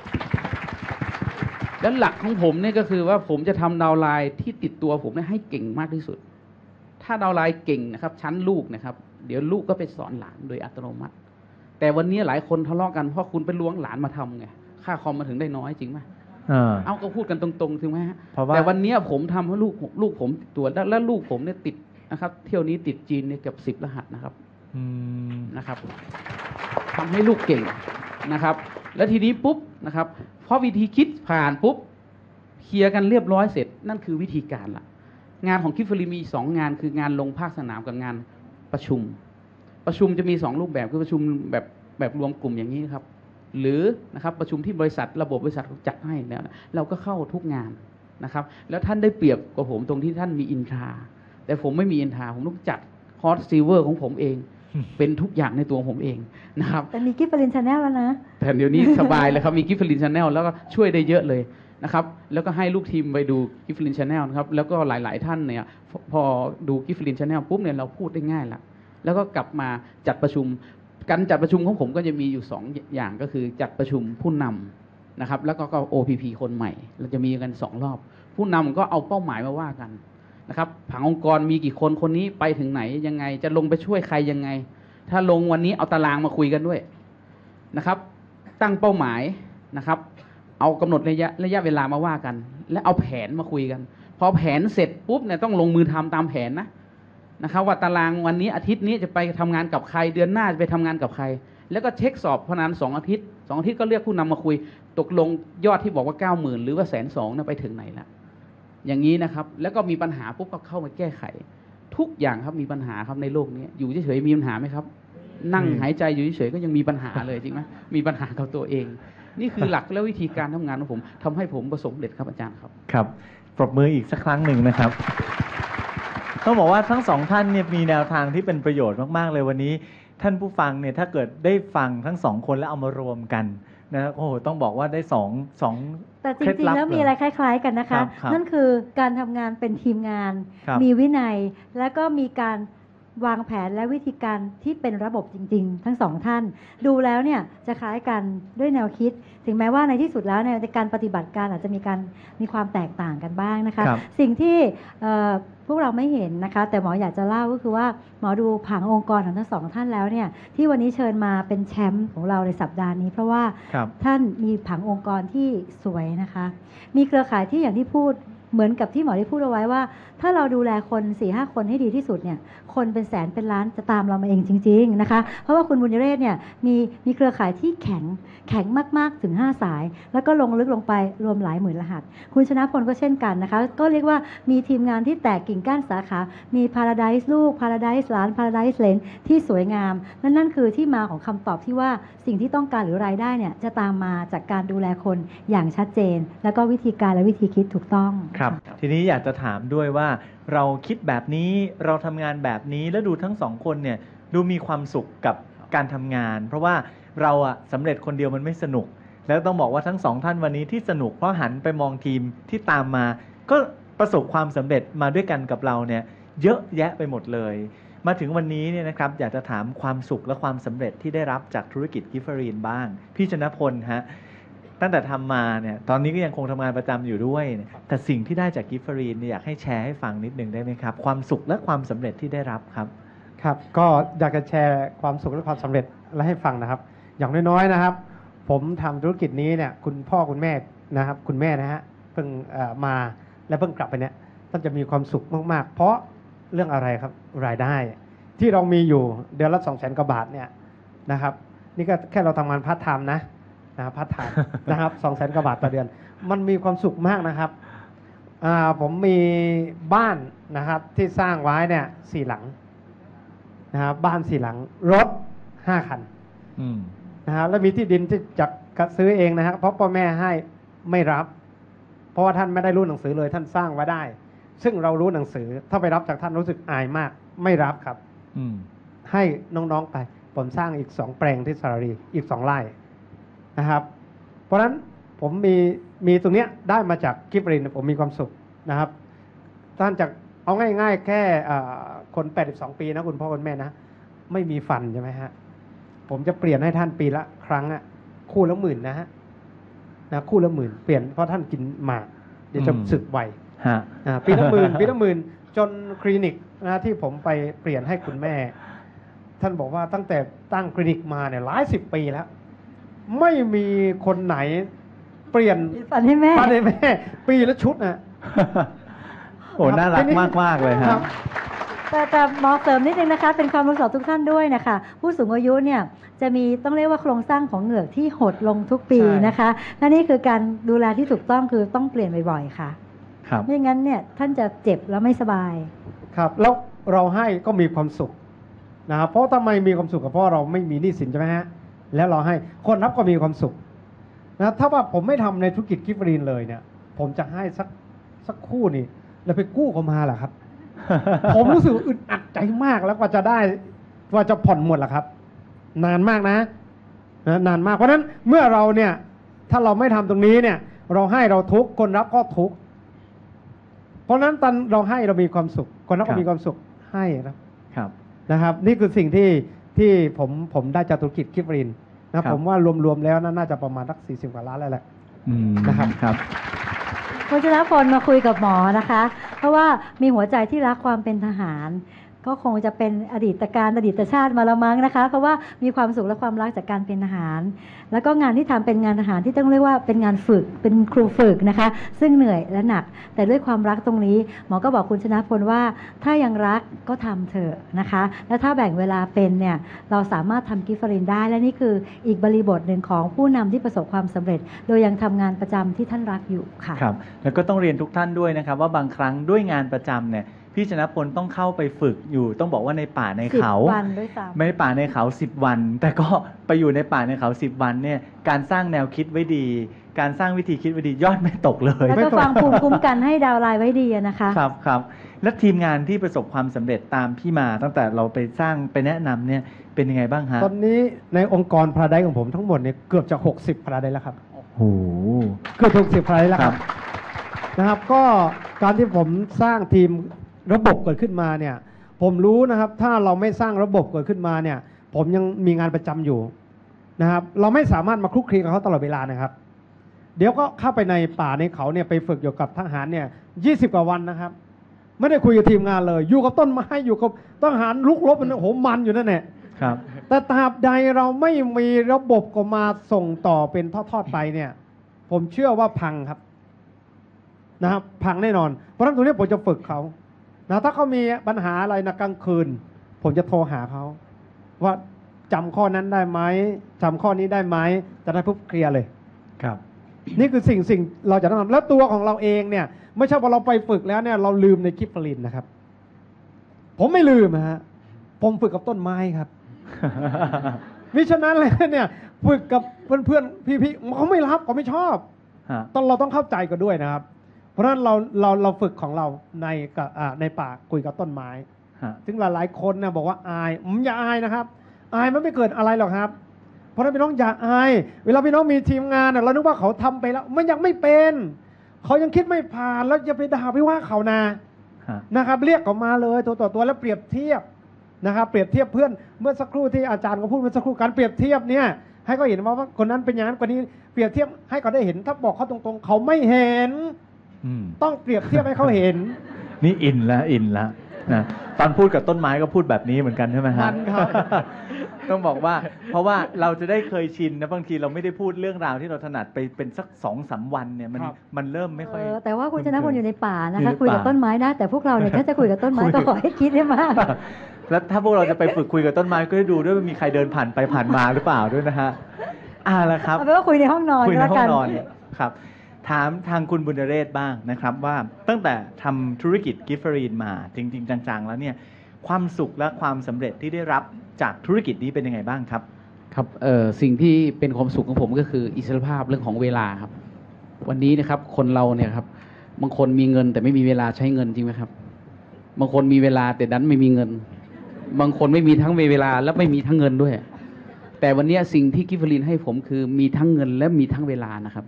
แล้วหลักของผมเนี่ยก็คือว่าผมจะทำดาวน์ไลน์ที่ติดตัวผมให้เก่งมากที่สุดถ้าดาวน์ไลน์เก่งนะครับชั้นลูกนะครับเดี๋ยวลูกก็ไปสอนหลานโดยอัตโนมัติแต่วันนี้หลายคนทะเลาะกันเพราะคุณไปล้วงหลานมาทำไงค่าคอมมาถึงได้น้อยจริงไหมเอาก็พูดกันตรงๆถึงไหมฮะแต่วันนี้ผมทำให้ลูกผมตัวแล้วลูกผมเนี่ยติดนะครับเที่ยวนี้ติดจีนเนี่ยเกือบ10 รหัสนะครับนะครับทำให้ลูกเก่งนะครับแล้วทีนี้ปุ๊บนะครับพอวิธีคิดผ่านปุ๊บเคลียร์กันเรียบร้อยเสร็จนั่นคือวิธีการละงานของกิฟต์ลินมี2 งานคืองานลงภาคสนามกับงานประชุมจะมี2 รูปแบบคือประชุมแบบรวมกลุ่มอย่างนี้ครับหรือนะครับประชุมที่บริษัทระบบบริษัทจัดให้แล้วเราก็เข้าทุกงานนะครับแล้วท่านได้เปรียบกว่าผมตรงที่ท่านมีอินทราแต่ผมไม่มีอินทราผมต้องจัดฮอตซิลเวอร์ของผมเองเป็นทุกอย่างในตัวผมเองนะครับแต่มีกิฟต์ลินชาแนลแล้วนะแต่เดี๋ยวนี้สบายเลยครับมีกิฟต์ลินชาแนลแล้วก็ช่วยได้เยอะเลยนะครับแล้วก็ให้ลูกทีมไปดูกิฟต์ลินชาแนลนะครับแล้วก็หลายๆท่านเนี่ยพอดูกิฟต์ลินชาแนลปุ๊บเนี่ยเราพูดได้ง่ายละแล้วก็กลับมาจัดประชุมการจัดประชุมของผมก็จะมีอยู่2 อย่างก็คือจัดประชุมผู้นำนะครับแล้วก็ OPP คนใหม่เราจะมีกัน2 รอบผู้นำก็เอาเป้าหมายมาว่ากันนะครับผังองค์กรมีกี่คนคนนี้ไปถึงไหนยังไงจะลงไปช่วยใครยังไงถ้าลงวันนี้เอาตารางมาคุยกันด้วยนะครับตั้งเป้าหมายนะครับเอากำหนดระยะเวลามาว่ากันและเอาแผนมาคุยกันพอแผนเสร็จปุ๊บเนี่ยต้องลงมือทำตามแผนนะครับว่าตารางวันนี้อาทิตย์นี้จะไปทำงานกับใครเดือนหน้าจะไปทำงานกับใครแล้วก็เช็คสอบพนัน2 อาทิตย์ก็เรียกผู้นำมาคุยตกลงยอดที่บอกว่า 90,000 หรือว่า 120,000เนี่ยไปถึงไหนแล้วอย่างนี้นะครับแล้วก็มีปัญหาปุ๊บก็เข้ามาแก้ไขทุกอย่างครับมีปัญหาครับในโลกนี้อยู่เฉยๆมีปัญหาไหมครับนั่งหายใจอยู่เฉยๆก็ยังมีปัญหาเลยจริงไหมมีปัญหากับตัวเองนี่คือหลักและวิธีการทำงานของผมทำให้ผมประสบความสำเร็จครับอาจารย์ครับครับปรบมืออีกสักครั้งหนึ่งนะครับต้องบอกว่าทั้งสองท่านเนี่ยมีแนวทางที่เป็นประโยชน์มากๆเลยวันนี้ท่านผู้ฟังเนี่ยถ้าเกิดได้ฟังทั้งสองคนแล้วเอามารวมกันนะโอ้โหต้องบอกว่าได้สองแต่จริงๆแล้วมีอะไรคล้ายๆกันนะคะ นั่นคือการทำงานเป็นทีมงาน มีวินัยแล้วก็มีการวางแผนและวิธีการที่เป็นระบบจริงๆทั้งสองท่านดูแล้วเนี่ยจะคล้ายกันด้วยแนวคิดถึงแม้ว่าในที่สุดแล้วในการปฏิบัติการอาจจะมีความแตกต่างกันบ้างนะคะสิ่งที่พวกเราไม่เห็นนะคะแต่หมออยากจะเล่าก็คือว่าหมอดูผังองค์กรของทั้งสองท่านแล้วเนี่ยที่วันนี้เชิญมาเป็นแชมป์ของเราในสัปดาห์นี้เพราะว่าท่านมีผังองค์กรที่สวยนะคะมีเครือข่ายที่อย่างที่พูดเหมือนกับที่หมอได้พูดเอาไว้ว่าถ้าเราดูแลคน 4-5 คนให้ดีที่สุดเนี่ยคนเป็นแสนเป็นล้านจะตามเรามาเองจริงๆนะคะเพราะว่าคุณบุญเรศเนี่ยมีเครือข่ายที่แข็งมากๆถึง5สายแล้วก็ลงลึกลงไปรวมหลายหมื่นรหัสคุณชนะพลก็เช่นกันนะคะก็เรียกว่ามีทีมงานที่แตกกิ่งก้านสาขามีพาราไดซ์ลูกพาราไดซ์หลานพาราไดซ์เลนที่สวยงามนั่นคือที่มาของคำตอบที่ว่าสิ่งที่ต้องการหรือรายได้เนี่ยจะตามมาจากการดูแลคนอย่างชัดเจนแล้วก็วิธีการและวิธีคิดถูกต้องครับทีนี้อยากจะถามด้วยว่าเราคิดแบบนี้เราทำงานแบบนี้แล้วดูทั้งสองคนเนี่ยดูมีความสุขกับการทำงานเพราะว่าเราอะสำเร็จคนเดียวมันไม่สนุกแล้วต้องบอกว่าทั้งสองท่านวันนี้ที่สนุกเพราะหันไปมองทีมที่ตามมาก็ประสบความสำเร็จมาด้วยกันกับเราเนี่ยเยอะแยะไปหมดเลยมาถึงวันนี้เนี่ยนะครับอยากจะถามความสุขและความสำเร็จที่ได้รับจากธุรกิจกิฟเฟอรีนบ้างพี่ชนะพลฮะตั้งแต่ทำมาเนี่ยตอนนี้ก็ยังคงทำงานประจำอยู่ด้วยแต่สิ่งที่ได้จากกิฟเฟอรีนเนี่ยอยากให้แชร์ให้ฟังนิดนึงได้ไหมครับความสุขและความสำเร็จที่ได้รับครับครับก็อยากจะแชร์ความสุขและความสำเร็จและให้ฟังนะครับอย่างน้อยๆนะครับผมทำธุรกิจนี้เนี่ยคุณพ่อคุณแม่นะครับคุณแม่นะฮะเพิ่งมาและเพิ่งกลับไปเนี่ยท่านจะมีความสุขมากๆเพราะเรื่องอะไรครับรายได้ที่เรามีอยู่เดือนละ200,000 กว่าบาทเนี่ยนะครับนี่ก็แค่เราทำงานพาร์ทไทม์นะพาร์ทไทม์นะครับ200,000 กว่าบาทต่อเดือนมันมีความสุขมากนะครับผมมีบ้านนะครับที่สร้างไว้เนี่ย4 หลังนะครับบ้าน4 หลังรถ5 คันนะครับแล้วมีที่ดินที่จะซื้อเองนะครับเพราะพ่อแม่ให้ไม่รับเพราะว่าท่านไม่ได้รู้หนังสือเลยท่านสร้างไว้ได้ซึ่งเรารู้หนังสือถ้าไปรับจากท่านรู้สึกอายมากไม่รับครับให้น้องๆไปผมสร้างอีก2 แปลงที่สระบุรีอีก2 ไร่นะครับเพราะฉะนั้นผมมีตรงนี้ได้มาจากกิฟต์รินผมมีความสุขนะครับท่านจากเอาง่ายๆแค่คน82 ปีนะคุณพ่อคุณแม่นะไม่มีฟันใช่ไหมฮะผมจะเปลี่ยนให้ท่านปีละครั้งคู่ละ10,000นะฮะคู่ละ10,000เปลี่ยนเพราะท่านกินหมากเดี๋ยวจะสึกไวปีละ10,000ปีละ10,000จนคลินิกนะที่ผมไปเปลี่ยนให้คุณแม่ท่านบอกว่าตั้งแต่ตั้งคลินิกมาเนี่ยหลาย10 ปีแล้วไม่มีคนไหนเปลี่ยนฟันให้แม่ปีละชุดนะโอ้น่ารักมากๆเลยครับแต่หมอเสริมนิดนึงนะคะเป็นความรู้สอบทุกท่านด้วยนะคะผู้สูงอายุเนี่ยจะมีต้องเรียกว่าโครงสร้างของเหงือกที่หดลงทุกปีนะคะและนี่คือการดูแลที่ถูกต้องคือต้องเปลี่ยนบ่อยๆค่ะไม่งั้นเนี่ยท่านจะเจ็บแล้วไม่สบายครับแล้วเราให้ก็มีความสุขนะครับเพราะทำไมมีความสุขเพราะเราไม่มีหนี้สินใช่ไหมฮะแล้วเราให้คนรับก็มีความสุขนะถ้าว่าผมไม่ทำในธุรกิจกิฟต์รีนเลยเนี่ยผมจะให้สักคู่นี่แล้วไปกู้เขามาเหรอครับ ผมรู้สึกอึดอัดใจมากแล้วกว่าจะได้กว่าจะผ่อนหมดล่ะครับนานมากนะนานมากเพราะฉะนั้นเมื่อเราเนี่ยถ้าเราไม่ทำตรงนี้เนี่ยเราให้เราทุกข์คนรับก็ทุกข์เพราะฉะนั้นตอนเราให้เรามีความสุขคนรับก็มีความสุขให้นะครับนี่คือสิ่งที่ผมได้จากธุรกิจกิฟต์รีนนะผมว่ารวมๆแล้วน่าจะประมาณสัก40 กว่าล้านแล้วแหละนะครับคุณชนะพลมาคุยกับหมอนะคะเพราะว่ามีหัวใจที่รักความเป็นทหารก็คงจะเป็นอดีตชาติมาละมั้งนะคะเพราะว่ามีความสุขและความรักจากการเป็นทหารแล้วก็งานที่ทำเป็นงานทหารที่ต้องเรียกว่าเป็นงานฝึกเป็นครูฝึกนะคะซึ่งเหนื่อยและหนักแต่ด้วยความรักตรงนี้หมอก็บอกคุณชนะพลว่าถ้ายังรักก็ทำเถอะนะคะและถ้าแบ่งเวลาเป็นเนี่ยเราสามารถทำกิฟต์รินได้และนี่คืออีกบริบทหนึ่งของผู้นำที่ประสบความสำเร็จโดยยังทำงานประจำที่ท่านรักอยู่ค่ะครับแล้วก็ต้องเรียนทุกท่านด้วยนะครับว่าบางครั้งด้วยงานประจำเนี่ยพี่ชนะพลต้องเข้าไปฝึกอยู่ต้องบอกว่าในป่าในเขาไม่ได้ป่าในเขา10 วันแต่ก็ไปอยู่ในป่าในเขา10 วันเนี่ยการสร้างแนวคิดไว้ดีการสร้างวิธีคิดไว้ดียอดไม่ตกเลยแล้วก็ฟังภูมิคุ้มกันให้ดาวไลน์ไว้ดีนะคะครับและทีมงานที่ประสบความสำเร็จตามพี่มาตั้งแต่เราไปสร้างไปแนะนำเนี่ยเป็นยังไงบ้างฮะตอนนี้ในองค์กรพาราไดซ์ของผมทั้งหมดเนี่ยเกือบจะ60พาราไดซ์แล้วครับโอ้โหเกือบ60พาราไดซ์แล้วครับนะครับก็การที่ผมสร้างทีมระบบเกิดขึ้นมาเนี่ยผมรู้นะครับถ้าเราไม่สร้างระบบเกิดขึ้นมาเนี่ยผมยังมีงานประจำอยู่นะครับเราไม่สามารถมาคลุกคลีกับเขาตลอดเวลานะครับเดี๋ยวก็เข้าไปในป่าในเขาเนี่ยไปฝึกอยู่กับทหารเนี่ย20 กว่าวันนะครับไม่ได้คุยกับทีมงานเลยอยู่กับต้นไม้อยู่กับทหารลุกรบมันโอ้โหมันอยู่นั่นแหละครับแต่ตราบใดเราไม่มีระบบก็มาส่งต่อเป็นทอดๆไปเนี่ยผมเชื่อว่าพังครับนะครับพังแน่นอนเพราะฉะนั้นตรงนี้ผมจะฝึกเขานะถ้าเขามีปัญหาอะไรนะกลางคืนผมจะโทรหาเขาว่าจำข้อนั้นได้ไหมจำข้อนี้ได้ไหมจะได้ปุ๊บเคลียร์เลยครับนี่คือสิ่งเราจะต้องทำแล้วตัวของเราเองเนี่ยไม่ใช่ว่าเราไปฝึกแล้วเนี่ยเราลืมในกิฟฟลินนะครับผมไม่ลืมนะฮะผมฝึกกับต้นไม้ครับ มิฉะนั้นเลยเนี่ยฝึกกับเพื่อนๆพี่ๆเขาไม่รับเขาไม่ชอบเราต้องเข้าใจกันด้วยนะครับเพราะฉะนั้นเราฝึกของเราในป่าคุยกับต้นไม้ซึ่งหลายๆคนเนี่ยบอกว่าอายอย่าอายนะครับอายมันไม่เกิดอะไรหรอกครับเพราะฉะนั้นพี่น้องอย่าอายเวลาพี่น้องมีทีมงานเรานึกว่าเขาทำไปแล้วมันยังไม่เป็นเขายังคิดไม่ผ่านแล้วอย่าไปด่าไปว่าเขานะครับเรียกเขามาเลยตัวต่อตัวแล้วเปรียบเทียบนะครับเปรียบเทียบเพื่อนเมื่อสักครู่ที่อาจารย์ก็พูดเมื่อสักครู่การเปรียบเทียบเนี่ยให้เขาเห็นว่าคนนั้นเป็นอย่างนั้นคนนี้เปรียบเทียบให้เขาได้เห็นถ้าบอกเขาตรงๆเขาไม่เห็นต้องเปรียบเทียบให้เขาเห็นนี่อินละนะตอนพูดกับต้นไม้ก็พูดแบบนี้เหมือนกันใช่ไหมฮะต้องบอกว่าเพราะว่าเราจะได้เคยชินนะบางทีเราไม่ได้พูดเรื่องราวที่เราถนัดไปเป็นสัก2-3 วันเนี่ยมันเริ่มไม่ค่อยแต่ว่าคุณชนะพลอยู่ในป่านะคะคุยกับต้นไม้ได้แต่พวกเราเนี่ยถ้าจะคุยกับต้นไม้ก็ขอให้คิดให้มากแล้วถ้าพวกเราจะไปฝึกคุยกับต้นไม้ก็ให้ดูด้วยว่ามีใครเดินผ่านไปผ่านมาหรือเปล่าด้วยนะฮะละครับเอาเป็นว่าคุยในห้องนอนคุยในห้องนอนครับถามทางคุณบุญเรศบ้างนะครับว่าตั้งแต่ทำธุรกิจกิฟเฟอรีนมาจริงๆจังๆแล้วเนี่ยความสุขและความสำเร็จที่ได้รับจากธุรกิจนี้เป็นยังไงบ้างครับครับสิ่งที่เป็นความสุขของผมก็คืออิสรภาพเรื่องของเวลาครับวันนี้นะครับคนเราเนี่ยครับบางคนมีเงินแต่ไม่มีเวลาใช้เงินจริงไหมครับบางคนมีเวลาแต่ดันไม่มีเงินบางคนไม่มีทั้งเวลาและไม่มีทั้งเงินด้วยแต่วันนี้สิ่งที่กิฟเฟอรีนให้ผมคือมีทั้งเงินและมีทั้งเวลานะครับ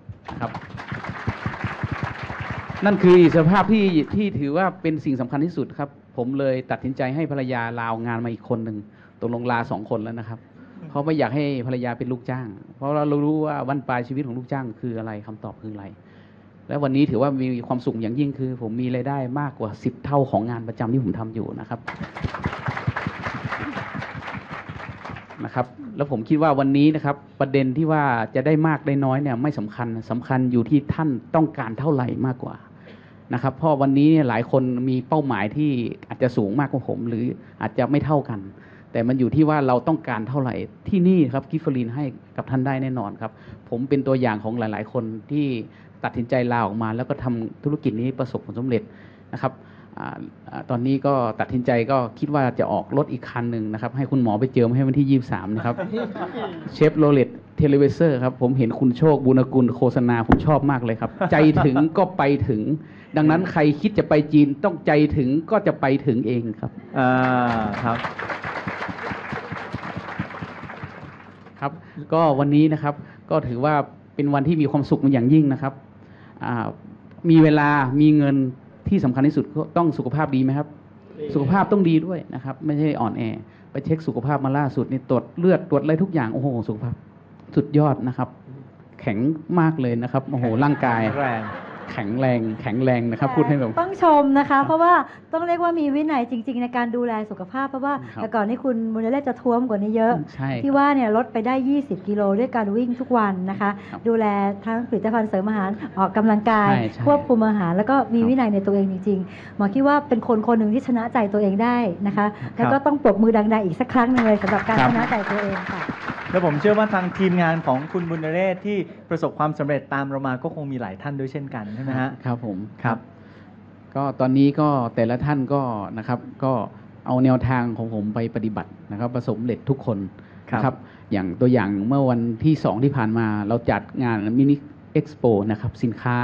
นั่นคืออิสรภาพที่ถือว่าเป็นสิ่งสำคัญที่สุดครับผมเลยตัดสินใจให้ภรรยาลางานมาอีกคนหนึ่งตกลงลา2 คนแล้วนะครับเพราะไม่อยากให้ภรรยาเป็นลูกจ้างเพราะเรารู้ว่าวันปลายชีวิตของลูกจ้างคืออะไรคำตอบคืออะไรและวันนี้ถือว่ามีความสุขอย่างยิ่งคือผมมีรายได้มากกว่า10 เท่าของงานประจำที่ผมทำอยู่นะครับแล้วผมคิดว่าวันนี้นะครับประเด็นที่ว่าจะได้มากได้น้อยเนี่ยไม่สำคัญอยู่ที่ท่านต้องการเท่าไหร่มากกว่านะครับเพราะวันนี้เนี่ยหลายคนมีเป้าหมายที่อาจจะสูงมากกว่าผมหรืออาจจะไม่เท่ากันแต่มันอยู่ที่ว่าเราต้องการเท่าไหร่ที่นี่ครับกิฟเฟอรีนให้กับท่านได้แน่นอนครับผมเป็นตัวอย่างของหลายๆคนที่ตัดสินใจลาออกมาแล้วก็ทำธุรกิจนี้ประสบผลสำเร็จนะครับตอนนี้ก็ตัดสินใจก็คิดว่าจะออกรถอีกคันหนึ่งนะครับให้คุณหมอไปเจิมให้วันที่23นะครับเชฟโรเลตเทเลเวเซอร์ครับผมเห็นคุณโชคบุญกุลโฆษณาผมชอบมากเลยครับใจถึงก็ไปถึงดังนั้นใครคิดจะไปจีนต้องใจถึงก็จะไปถึงเองครับครับก็วันนี้นะครับก็ถือว่าเป็นวันที่มีความสุขอย่างยิ่งนะครับมีเวลามีเงินที่สำคัญที่สุดก็ต้องสุขภาพดีไหมครับสุขภาพต้องดีด้วยนะครับไม่ใช่อ่อนแอไปเช็คสุขภาพมาล่าสุดนี่ตรวจเลือดตรวจอะไรทุกอย่างโอ้โหสุขภาพสุดยอดนะครับแข็งมากเลยนะครับโอ้โหร่างกายแข็งแรงนะครับพูดให้แบบต้องชมนะคะเพราะว่าต้องเรียกว่ามีวินัยจริงๆในการดูแลสุขภาพเพราะว่าแต่ก่อนนี้คุณบุญเรศจะท้วมกว่านี้เยอะที่ว่าเนี่ยลดไปได้20 กิโลด้วยการวิ่งทุกวันนะคะดูแลทั้งผลิตภัณฑ์เสริมอาหารออกกำลังกายควบคุมอาหารแล้วก็มีวินัยในตัวเองจริงๆหมอคิดว่าเป็นคนหนึ่งที่ชนะใจตัวเองได้นะคะแล้วก็ต้องปรบมือดังๆอีกสักครั้งนึงเลยสำหรับการชนะใจตัวเองค่ะแล้วผมเชื่อว่าทางทีมงานของคุณบุญเรศที่ประสบความสำเร็จตามเรามาก็คงมีหลายท่านด้วยเช่นกันใช่ไหมฮะครับผมครับก็ตอนนี้ก็แต่ละท่านก็นะครับก็เอาแนวทางของผมไปปฏิบัตินะครับประสบความสำเร็จทุกคนนะครับอย่างตัวอย่างเมื่อวันที่2ที่ผ่านมาเราจัดงานมินิเอ็กซ์โปนะครับสินค้า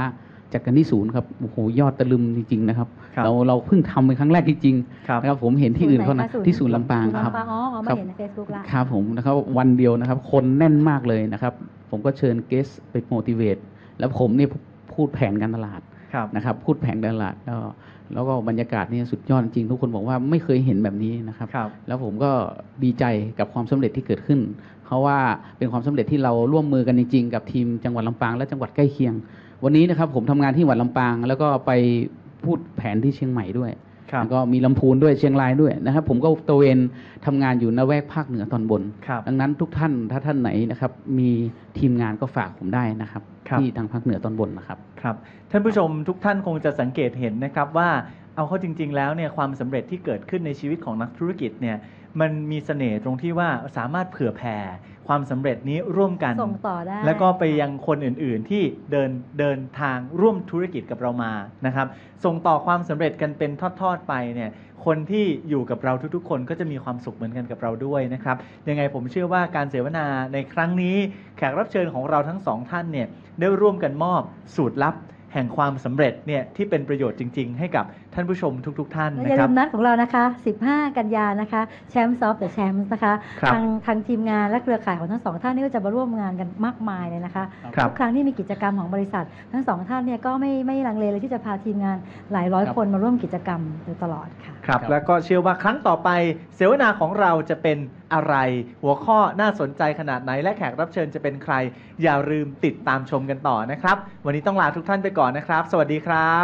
จัดกันที่ศูนย์ครับโอ้โหยอดตะลึมจริงๆนะครับครับเราเพิ่งทำเป็นครั้งแรกจริงครับๆนะครับผมเห็นที่อื่นเขานะศูนย์ไหนคะที่ศูนย์ลำปางครับศูนย์ลำปางอ๋อมาเห็นใน Facebook ละครับผมนะครับวันเดียวนะครับคนแน่นมากเลยนะครับผมก็เชิญเกสไปโมทิเวตแล้วผมเนี่ยพูดแผนการตลาดครับนะครับพูดแผนการตลาดแล้วก็บรรยากาศนี่สุดยอดจริงทุกคนบอกว่าไม่เคยเห็นแบบนี้นะครับครับแล้วผมก็ดีใจกับความสำเร็จที่เกิดขึ้น เพราะว่าเป็นความสำเร็จที่เราร่วมมือกันจริงๆกับทีมจังหวัดลำปางและจังหวัดใกล้เคียง วันนี้นะครับผมทำงานที่จังหวัดลำปาง แล้วก็ไปพูดแผนที่เชียงใหม่ด้วยครับแล้วก็มีลำพูนด้วยเชียงรายด้วยนะครับผมก็ตระเวนทำงานอยู่ในแวกภาคเหนือตอนบนครับดังนั้นทุกท่านถ้าท่านไหนนะครับมีทีมงานก็ฝากผมได้นะครับครับที่ทางภาคเหนือตอนบนนะครับครับท่านผู้ชมทุกท่านคงจะสังเกตเห็นนะครับว่าเอาเข้าจริง ๆ แล้วเนี่ยความสำเร็จที่เกิดขึ้นในชีวิตของนักธุรกิจเนี่ยมันมีเสน่ห์ตรงที่ว่าสามารถเผื่อแผ่ความสำเร็จนี้ร่วมกันส่งต่อได้แล้วก็ไปยังคนอื่นๆที่เดินทางร่วมธุรกิจกับเรามานะครับส่งต่อความสำเร็จกันเป็นทอดๆไปเนี่ยคนที่อยู่กับเราทุกๆ คนก็จะมีความสุขเหมือนกันกับเราด้วยนะครับยังไงผมเชื่อว่าการเสวนาในครั้งนี้แขกรับเชิญของเราทั้งสองท่านเนี่ยได้ร่วมกันมอบสูตรลับแห่งความสำเร็จเนี่ยที่เป็นประโยชน์จริง ๆ ให้กับท่านผู้ชมทุกๆ ท่านและอนะย่าคลืรับมนัดของเรานะคะ 15 กันยานะคะแชมป์ซอฟต์เดอะแชมป์นะคะครับทางทีมงานและเครือข่ายของทั้งสองท่านนี่ก็จะมาร่วมงานกันมากมายเลยนะคะครับทุกครั้งที่มีกิจกรรมของบริษัท ทั้งสองท่านเนี่ยก็ไม่ลังเลเลยที่จะพาทีมงานหลายร้อยครับคนมาร่วมกิจกรรมโดยตลอดค่ะครับครับแล้วก็เชื่อว่าครั้งต่อไปเสวนาของเราจะเป็นอะไร หัวข้อน่าสนใจขนาดไหนและแขกรับเชิญจะเป็นใคร อย่าลืมติดตามชมกันต่อนะครับ วันนี้ต้องลาทุกท่านไปก่อนนะครับ สวัสดีครับ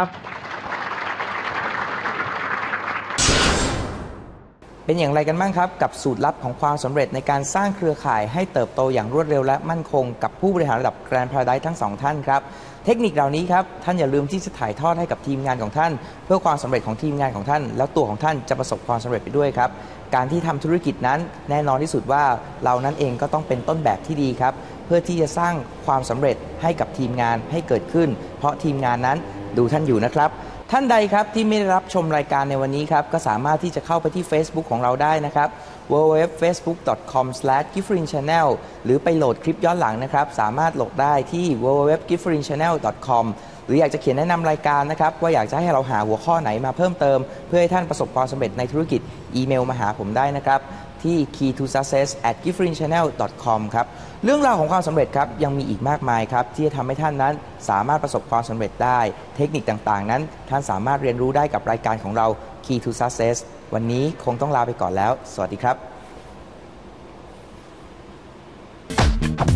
เป็นอย่างไรกันบ้างครับกับสูตรลับของความสำเร็จในการสร้างเครือข่ายให้เติบโตอย่างรวดเร็วและมั่นคงกับผู้บริหารระดับ Grand Paradise ทั้งสองท่านครับเทคนิคเหล่านี้ครับท่านอย่าลืมที่จะถ่ายทอดให้กับทีมงานของท่าน เพื่อความสำเร็จของทีมงานของท่าน แล้วตัวของท่านจะประสบความสำเร็จไปด้วยครับการที่ทำธุรกิจนั้นแน่นอนที่สุดว่าเรานั้นเองก็ต้องเป็นต้นแบบที่ดีครับเพื่อที่จะสร้างความสำเร็จให้กับทีมงานให้เกิดขึ้น เพราะทีมงานนั้นดูท่านอยู่นะครับท่านใดครับที่ไม่ได้รับชมรายการในวันนี้ครับก็สามารถที่จะเข้าไปที่ Facebook ของเราได้นะครับ www.facebook.com/gifferinchannel หรือไปโหลดคลิปย้อนหลังนะครับสามารถโหลดได้ที่ www.gifferinchannel.com หรืออยากจะเขียนแนะนำรายการนะครับว่าอยากจะให้เราหาหัวข้อไหนมาเพิ่มเติมเพื่อให้ท่านประสบความสำเร็จในธุรกิจอีเมลมาหาผมได้นะครับที่ key2success@gifferinchannel.com ครับเรื่องราวของความสำเร็จครับยังมีอีกมากมายครับที่จะทำให้ท่านนั้นสามารถประสบความสำเร็จได้เทคนิคต่างๆนั้นท่านสามารถเรียนรู้ได้กับรายการของเรา Key to Success วันนี้คงต้องลาไปก่อนแล้วสวัสดีครับ